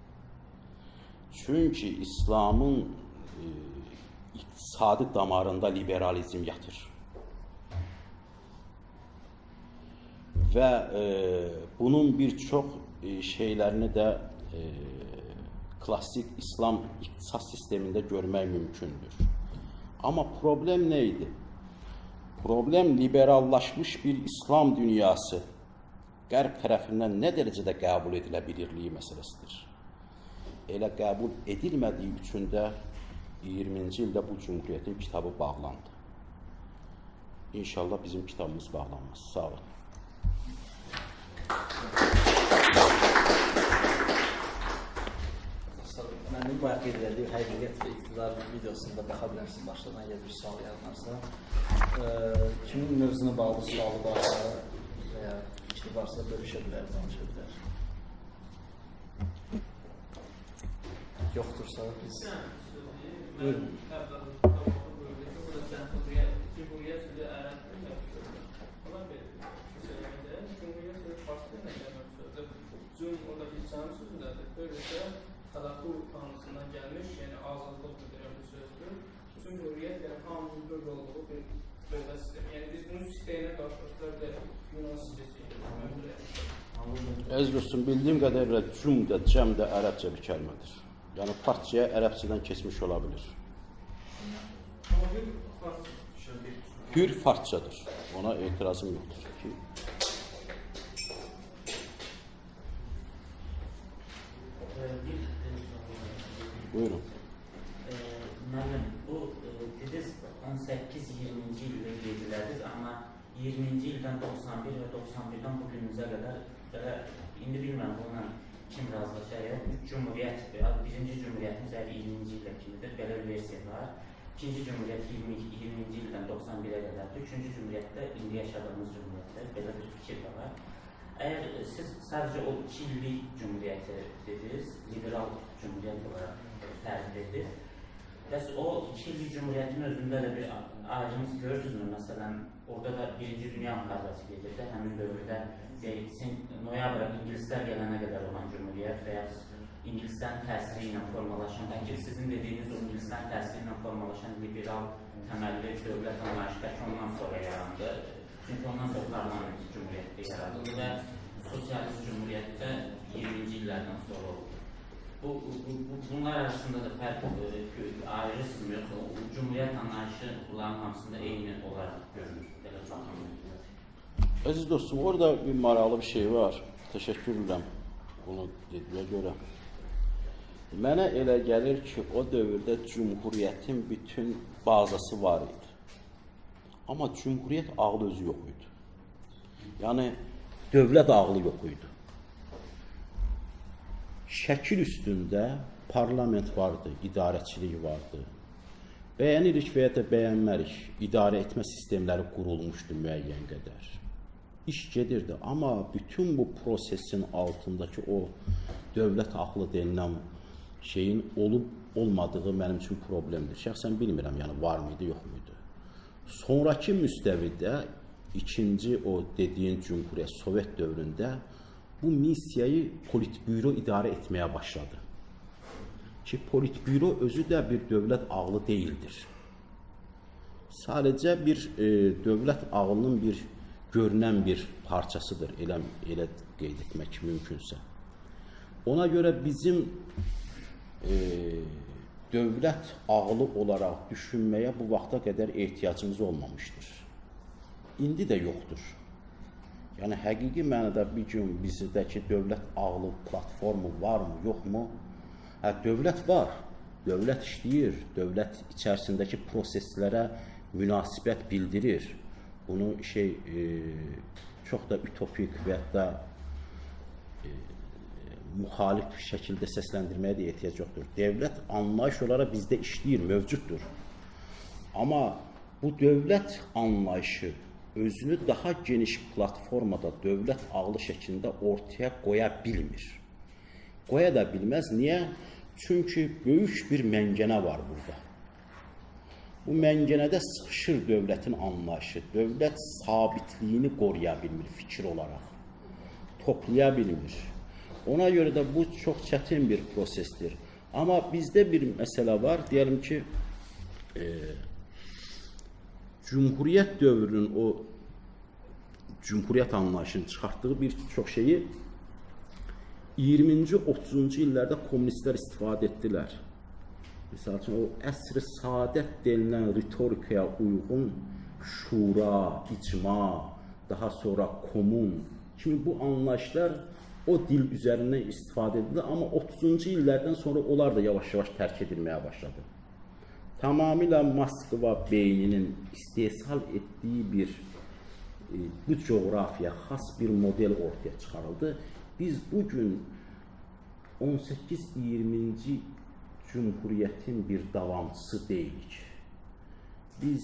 [SPEAKER 1] Çünki İslamın iqtisadi damarında liberalizm yatır. Və bunun bir çox şeylərini də klassik İslam iqtisad sistemində görmək mümkündür. Amma problem nə idi? Problem liberallaşmış bir İslam dünyası Qərb tərəfindən nə dərəcədə qəbul edilə bilirliyi məsələsidir. Elə qəbul edilmədiyi üçün də 20-ci ildə bu Cümhuriyyətin kitabı bağlandı. İnşallah bizim kitabımız bağlanmaz. Sağ olun.
[SPEAKER 2] Mənim bayaq qeyd edildiyi həqiqət və iqtidar videosunda baxa bilərsiniz, başladan əgər bir sual yazmarsa. Kimin mövzuna bağlı sualı varsa və ya fikri varsa bölüşə bilər, danışa bilər. Yoxdursa biz... Buyurun.
[SPEAKER 3] Cumhuriyet sözü ərəbdir mövzudur. Ona bir söyləməyəcəyəm. Cumhuriyet sözü farsça ilə mövzudur. Cum oradakı cəm sözüdədir. Böyləcə tələqqu tanrısından gəlmiş, yəni azadlıq bildirən bir sözdür. Cumhuriyet yəni hamının bir olduğu bir dövlət sistemi. Yəni biz bunun sistemine qarşılaşdılar da Yunan sistemi.
[SPEAKER 1] Əziz dostum, bildiyim qədərilə cum da, cəm də ərəbcə bir kəlmədir. Yəni farsçaya ərəbçədən keçmiş ola bilir. Hür farsçadır. Ona etirazım yoxdur ki. Buyurun.
[SPEAKER 4] Müəllim, bu dediniz 18-20-ci ildə qeydilədiniz, amma 20-ci ildən 91 və 91-dən bu günümüzə qədər indi bilmirəm bununla kim razılaşır. Cumhuriyyət, birinci cumhuriyyətimiz 20-ci ildə kimidir, belə bir versiya var. İkinci cumhuriyyət 20-ci ildən 91-ə qədərdir. Üçüncü cumhuriyyətdə indi yaşadığımız cumhuriyyətdir, belə bir fikir də var. Əgər siz sadəcə o 2 illik cumhuriyyəti dediniz, liberal cumhuriyyət olaraq tərif ediniz. Bəs o 2 illik cumhuriyyətin özündə də bir ayrımız görürsünüzmü? Məsələn, orada da Birinci Dünya müharibəsi gedirdi. Həmin dövrdə noyabra İngilislər gələnə qədər olan cumhuriyyət və ya İngilislərin təsiri ilə formalaşan, bəlkə sizin dediyiniz o İngilislərin təsiri ilə formalaşan liberal təməlli dövlət anlayışı bəlkə ondan sonra yarandı. Çünki ondan sonra parlament cumhuriyyətdə yaradıldı və sosialist cumhuriyyətdə 20-ci illərdən sonra oldu. Bunlar arasında da fərq ayrılsın, yoxsa cumhuriyyət anlayışı bunların hamısında eyni olaraq görünür.
[SPEAKER 1] Əziz dostum, orada bir maraqlı bir şey var. Təşəkkür edirəm bunu dediyə görə. Mənə elə gəlir ki, o dövrdə cumhuriyyətin bütün bazası var idi. Amma cumhuriyyət ağlı özü yox idi. Yəni, dövlət ağlı yox idi. Şəkil üstündə parlament vardı, idarəçilik vardı. Bəyənirik və ya da bəyənmərik, idarə etmə sistemləri qurulmuşdu müəyyən qədər. İş gedirdi, amma bütün bu prosesin altındakı o dövlət ağlı denilən şeyin olub-olmadığı mənim üçün problemdir. Şəxsən bilmirəm, yəni var mıydı, yox muydu. Sonraki müstəvidə, ikinci o dediyin cumhuriyyət, Sovet dövründə bu missiyayı politbüro idarə etməyə başladı. Ki, politbüro özü də bir dövlət ağlı deyildir. Sadəcə bir dövlət ağlının bir görünən bir parçasıdır, elə qeyd etmək mümkünsə. Ona görə bizim dövlət ağlı olaraq düşünməyə bu vaxta qədər ehtiyacımız olmamışdır. İndi də yoxdur. Yəni, həqiqi mənada bir gün bizdəki dövlət ağlı platformu varmı, yoxmu? Dövlət var, dövlət işləyir, dövlət içərisindəki proseslərə münasibət bildirir. Bunu çox da ütopik və ya da müxalif şəkildə səsləndirməyə də ehtiyac yoxdur. Dövlət anlayış olaraq bizdə işləyir, mövcuddur. Amma bu dövlət anlayışı özünü daha geniş platformada dövlət ağlı şəklində ortaya qoya bilmir. Qoya da bilməz. Niyə? Çünki böyük bir məngənə var burada. Bu məngənədə sıxışır dövlətin anlayışı. Dövlət sabitliyini qoruya bilmir fikir olaraq. Toplaya bilmir. Ona görə də bu çox çətin bir prosesdir. Amma bizdə bir məsələ var. Deyəlim ki, Cumhuriyyət dövrünün o Cumhuriyyət anlayışının çıxartdığı bir çox şeyi 20-ci, 30-cu illərdə kommunistlər istifadə etdilər. Məsəl üçün, o əsr-i saadət denilən ritorikaya uyğun şura, icma, daha sonra komün kimi bu anlayışlar o dil üzərindən istifadə edilir. Amma 30-cu illərdən sonra onlar da yavaş-yavaş tərk edilməyə başladı. Tamamilə Moskva beyninin istehsal etdiği bir bu coğrafiya xas bir model ortaya çıxarıldı. Biz bugün 18-20-ci Cumhuriyyətin bir davamçısı deyilik. Biz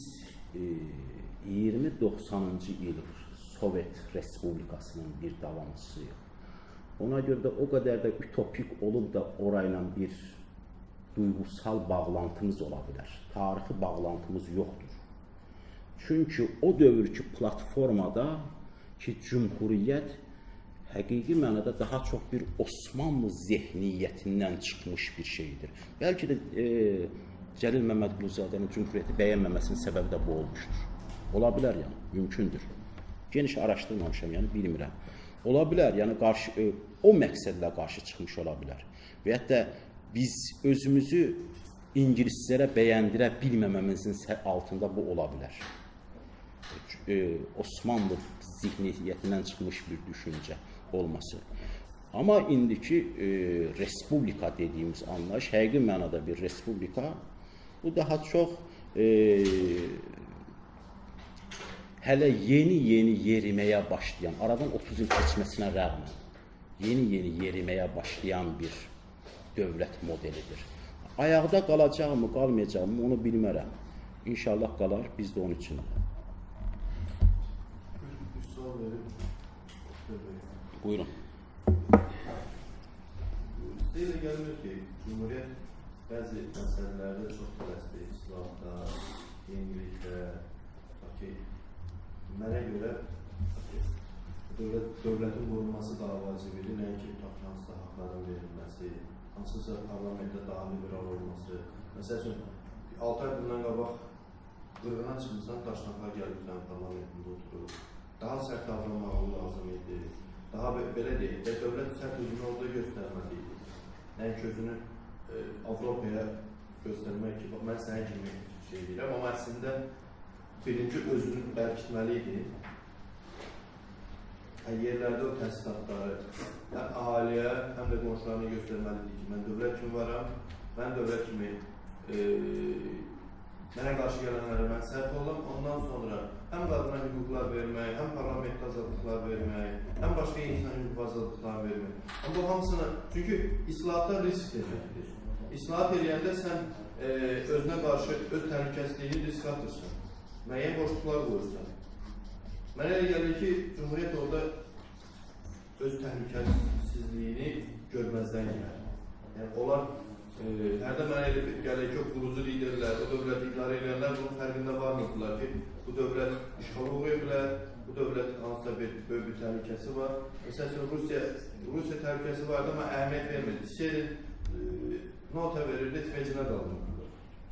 [SPEAKER 1] 20-90-cı il Sovet Respublikasının bir davamçısıyıq. Ona görə də o qədər də ütopik olub da orayla bir duygusal bağlantımız ola bilər. Tarixi bağlantımız yoxdur. Çünki o dövrki platformada ki, Cümhuriyyət həqiqi mənada daha çox bir Osmanlı zehniyyətindən çıxmış bir şeydir. Bəlkə də Cəlil Məmmədquluzadənin Cümhuriyyəti bəyənməməsinin səbəbi də bu olmuşdur. Ola bilər, yəni, mümkündür. Geniş araşdırmamışam, yəni bilmirəm. Ola bilər, yəni o məqsədlə qarşı çıxmış ola bilər. Və hətta biz özümüzü ingilislərə bəyəndirə bilməməmizin altında bu ola bilər. Osmanlı zihniyyətindən çıxmış bir düşüncə olması. Amma indiki respublika dediyimiz anlayış, həqiqi mənada bir respublika, bu daha çox hələ yeni yeriməyə başlayan, aradan 30 il keçməsinə rəğmən, yeni yeriməyə başlayan bir dövlət modelidir. Ayaqda qalacaqmı, qalmayacaqmı, onu bilmərəm. İnşallah qalar, biz də onun üçün.
[SPEAKER 5] Bir sual verim.
[SPEAKER 1] Buyurun.
[SPEAKER 5] Sizə gəlmir ki, Cumhuriyyət bəzi məsələlərdə çox tələsdir, islahda, yenilikdə, ki, mənə görə dövlətin qorunması daha vacibdir, nəinki hansısa haqların verilməsi, hansısa parlamentdə daha liberal olması. Məsəl üçün, 6 ay bundan qabaq qırğına çıxmışsan, daşnaqlar gəlibsən parlamentində oturur. Daha sərt davranmağı lazım idi. Daha belə deyil, dövlət sərt özünü orada göstərməliydi. Nəinki özünü Avropaya göstərmək ki, mən sənə kimi şey deyirəm, amma əslində birinci özünü bərkitməliydi. Yerlərdə o təsisatları həm ahaliyə, həm də qonşularına göstərməlidir ki, mən dövlət kimi varam, mən dövlət kimi mənə qarşı gələnlərə mən sərt olam, ondan sonra həm qadına hüquqlar vermək, həm parlamentdə azadlıqlar vermək, həm başqa insan hüquq azadlıqlar vermək. Amma bu hamısını, çünki islahatlar risk deməkdir. İslahat eləyəndə sən özünə qarşı öz təhlükəsizliyini risk atırsan, müəyyən boşluqlar qoyursan. Mənə elə gəlir ki, Cumhuriyyət orada öz təhlükəsizliyini görməzdən gəlir. Yəni, onlar hərdə mənə elə gəlir ki, o qurucu liderlər, o dövləti idarə edənlər bunun fərqində varmırdılar ki, bu dövlət işğal uğraya bilər, bu dövlətin hansısa böyük bir təhlükəsi var. Məsələn, Rusiya təhlükəsi vardı, amma əhəmiyyət vermədi. İstəyir, nota verirdi, heç vecinə qalmırdı.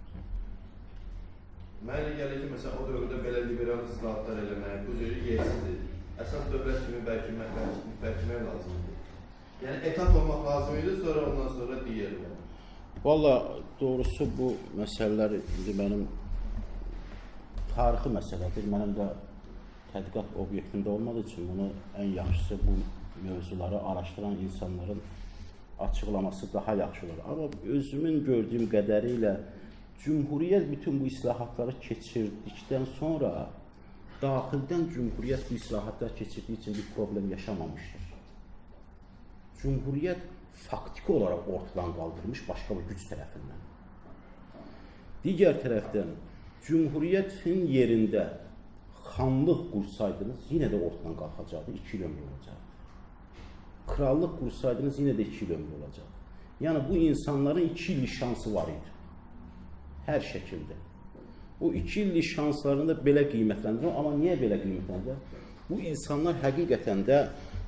[SPEAKER 5] Mənə elə gəlir ki, məsələn, o dövrdə belə liberal islahatlar eləmək, bu cürü yersizdir. Əsas dövlət kimi bərkimək lazımdır. Yəni, etat olmaq lazım idi, sonra ondan sonra deyəlim.
[SPEAKER 1] Valla, doğrusu bu məsələlər indi mənim tarixi məsələdir. Mənim də tədqiqat obyektində olmadığı üçün bunu ən yaxşısı bu mövzuları araşdıran insanların açıqlaması daha yaxşı olur. Amma özümün gördüyüm qədərilə Cümhuriyyət bütün bu islahatları keçirdikdən sonra daxildən Cümhuriyyət bu islahatları keçirdiyi üçün bir problem yaşamamışdır. Cümhuriyyət faktiki olaraq ortadan qaldırmış başqa bir güc tərəfindən. Digər tərəfdən Cümhuriyyətin yerində xanlıq qursaydınız, yenə də ortadan qalxacaqdı, 2 il ömrü olacaqdı. Krallıq qursaydınız, yenə də 2 il ömrü olacaqdı. Yəni, bu insanların 2 illik şansı var idi. Hər şəkildə. Bu 2 illik şanslarını da belə qiymətləndirir. Amma niyə belə qiymətləndirir? Bu insanlar həqiqətən də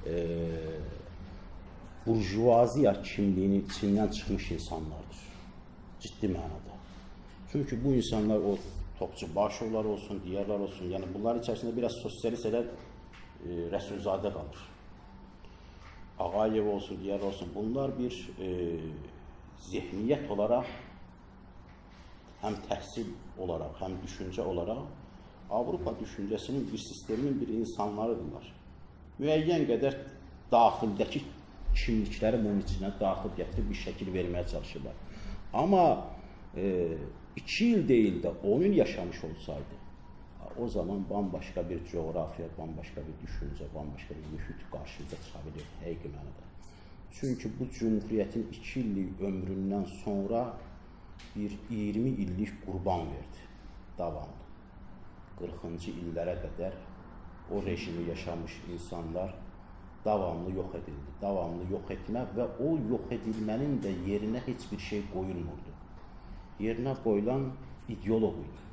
[SPEAKER 1] burjuaziya kimliyinin içindən çıxmış insanlardır. Ciddi mənada. Çünki bu insanlar o Topçu Başovlar olsun, digərlər olsun, yəni bunlar içərisində biraz sosialist edən Rəsulzadə qalır. Ağayev olsun, digər olsun. Bunlar bir zehniyyət olaraq həm təhsil olaraq, həm düşüncə olaraq Avropa düşüncəsinin bir sisteminin bir insanlarıdırlar. Müəyyən qədər daxildəki kimlikləri bunun içinə daxil gətirib bir şəkil verməyə çalışırlar. Amma 2 il deyil də 10 il yaşamış olsaydı, o zaman bambaşqa bir coğrafiya, bambaşqa bir düşüncə, bambaşqa bir mühit qarşımıza çıxa bilir, həqiqi mənada. Çünki bu Cümhuriyyətin 2 illik ömründən sonra bir 20 illik qurban verdi, davamlı. 40-cı illərə qədər o rejimi yaşamış insanlar davamlı yox edildi. Davamlı yox etmə və o yox edilmənin də yerinə heç bir şey qoyulmurdu. Yerinə qoyulan ideoloq idi.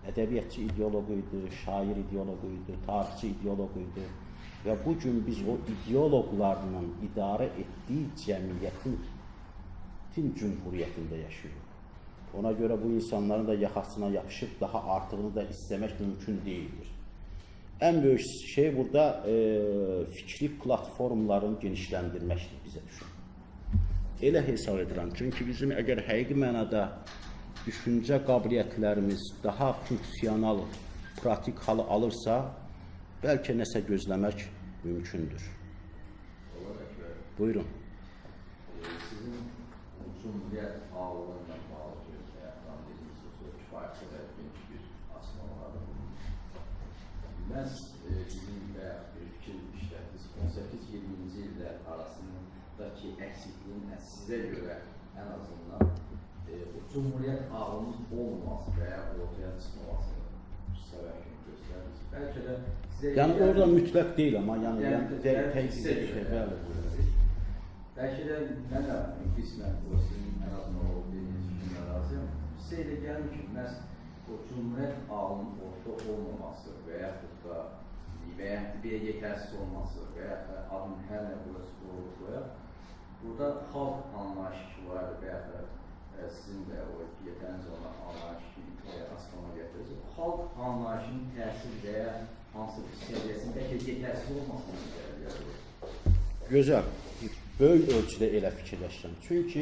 [SPEAKER 1] ədəbiyyatçı ideoloqu idi, şair ideoloqu idi, tarixçi ideoloqu idi. Və bu gün biz o ideoloqlarla idarə etdiyi cəmiyyətin cümhuriyyətində yaşayırıq. Ona görə bu insanların da yaxasına yapışıb daha artığını da istəmək mümkün deyildir. Ən böyük şey burada fikri platformların genişləndirməkdir bizə düşün. Elə hesab edirəm. Çünki bizim əgər həqiqi mənada düşüncə qabiliyyətlərimiz daha funksional, pratik halı alırsa, bəlkə nəsə gözləmək mümkündür. Buyurun.
[SPEAKER 6] Sizin cümhuriyyət ağlığıyla bağlı həyatdan dediyiniz kifayət qədər geniş bir açıqlamalardır. Mən sizin və bir fikir işlətdiniz. 18-20-ci illər arasındakı əksikliyin sizə görə ən azından o cümhuriyyət ağlının olmaması və ya ortaya çıxmaması səbəb kimi göstərdiniz. Bəlkə də sizə...
[SPEAKER 1] Yəni orada mütləq deyil amma, yəni təhsil
[SPEAKER 6] bəlkə də mən də qismən o sizin ən azından o dediyiniz fikrimlə razıyam. Sizə elə gəlir ki, məhz o cümhuriyyət ağlının ortada olmaması və yaxud da bir yetərsiz olması və yaxud da adın hər nə qoyaq, burada xalq anlayışı ki var və yaxud da sizin də o yetərincə olan anlayışı ki açıqlama getirir. Xalq anlayışının təsir və ya hansı bir səviyyəsində yetərsiz olmasını gəlir.
[SPEAKER 1] Gözəl. Böyük ölçüdə elə fikirləşirəm. Çünki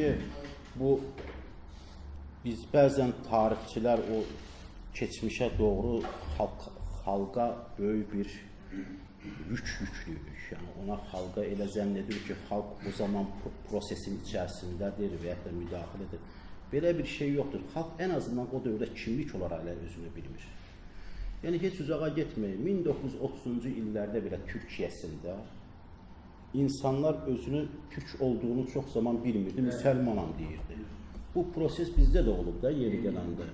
[SPEAKER 1] biz bəzən tarixçilər o keçmişə doğru xalqa böyük bir yük yüklüyük. Yəni ona xalqa elə zənn edir ki, xalq o zaman prosesin içərisindədir və ya da müdaxilədir. Belə bir şey yoxdur. Xalq ən azından o dövrdə kimlik olaraq elə özünü bilmir. Yəni heç uzağa getməyin. 1930-cu illərdə belə Türkiyəsində İnsanlar özünü Türk olduğunu çox zaman bilmirdi, müsəlmanam deyirdi. Bu proses bizdə də olub da yeri gələndə.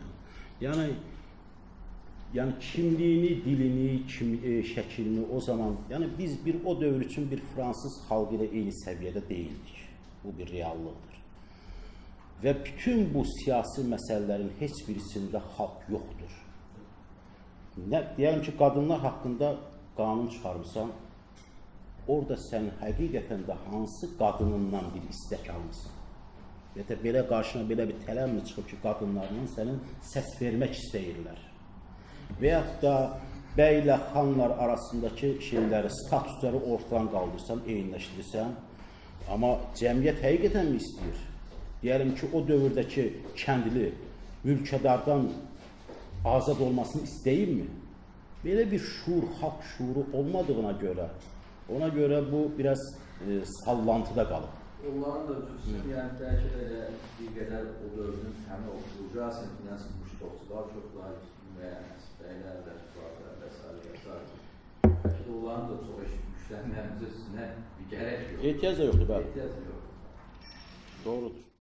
[SPEAKER 1] Yəni kimliyini, dilini, şəklini o zaman, yəni biz o dövr üçün bir fransız xalqı ilə eyni səviyyədə deyildik. Bu bir reallıqdır. Və bütün bu siyasi məsələlərin heç birisində xalq yoxdur. Deyəlim ki, qadınlar haqqında qanun çıxarmısan, orada sən həqiqətən də hansı qadınından bir istək almışsan? Ya da belə qarşına belə bir tələb mi çıxıb ki, qadınlarla sənin səs vermək istəyirlər? Və yaxud da bəylə xanlar arasındakı şeyləri, statusları ortadan qaldırsan, eyniləşdirirsən, amma cəmiyyət həqiqətən mi istəyir? Deyəlim ki, o dövrdəki kəndli mülkədardan azad olmasını istəyirmi? Belə bir şuur, xalq şuuru olmadığına görə, ona görə bu biraz sallantıda qalıb.
[SPEAKER 6] Onların da yəni bəlkə də bir qədər o dövrün həmin o burjuwa sinfindən çıxmış dostlar, çoxlar, müəyyən əsbəylər, rəşqatlar və s. Bəlkə də onların da çox güclənməyimizə üstünə bir gərək yoxdur.
[SPEAKER 1] Ehtiyac da yoxdur, bəli.
[SPEAKER 6] Ehtiyac da yoxdur.
[SPEAKER 1] Doğrudur.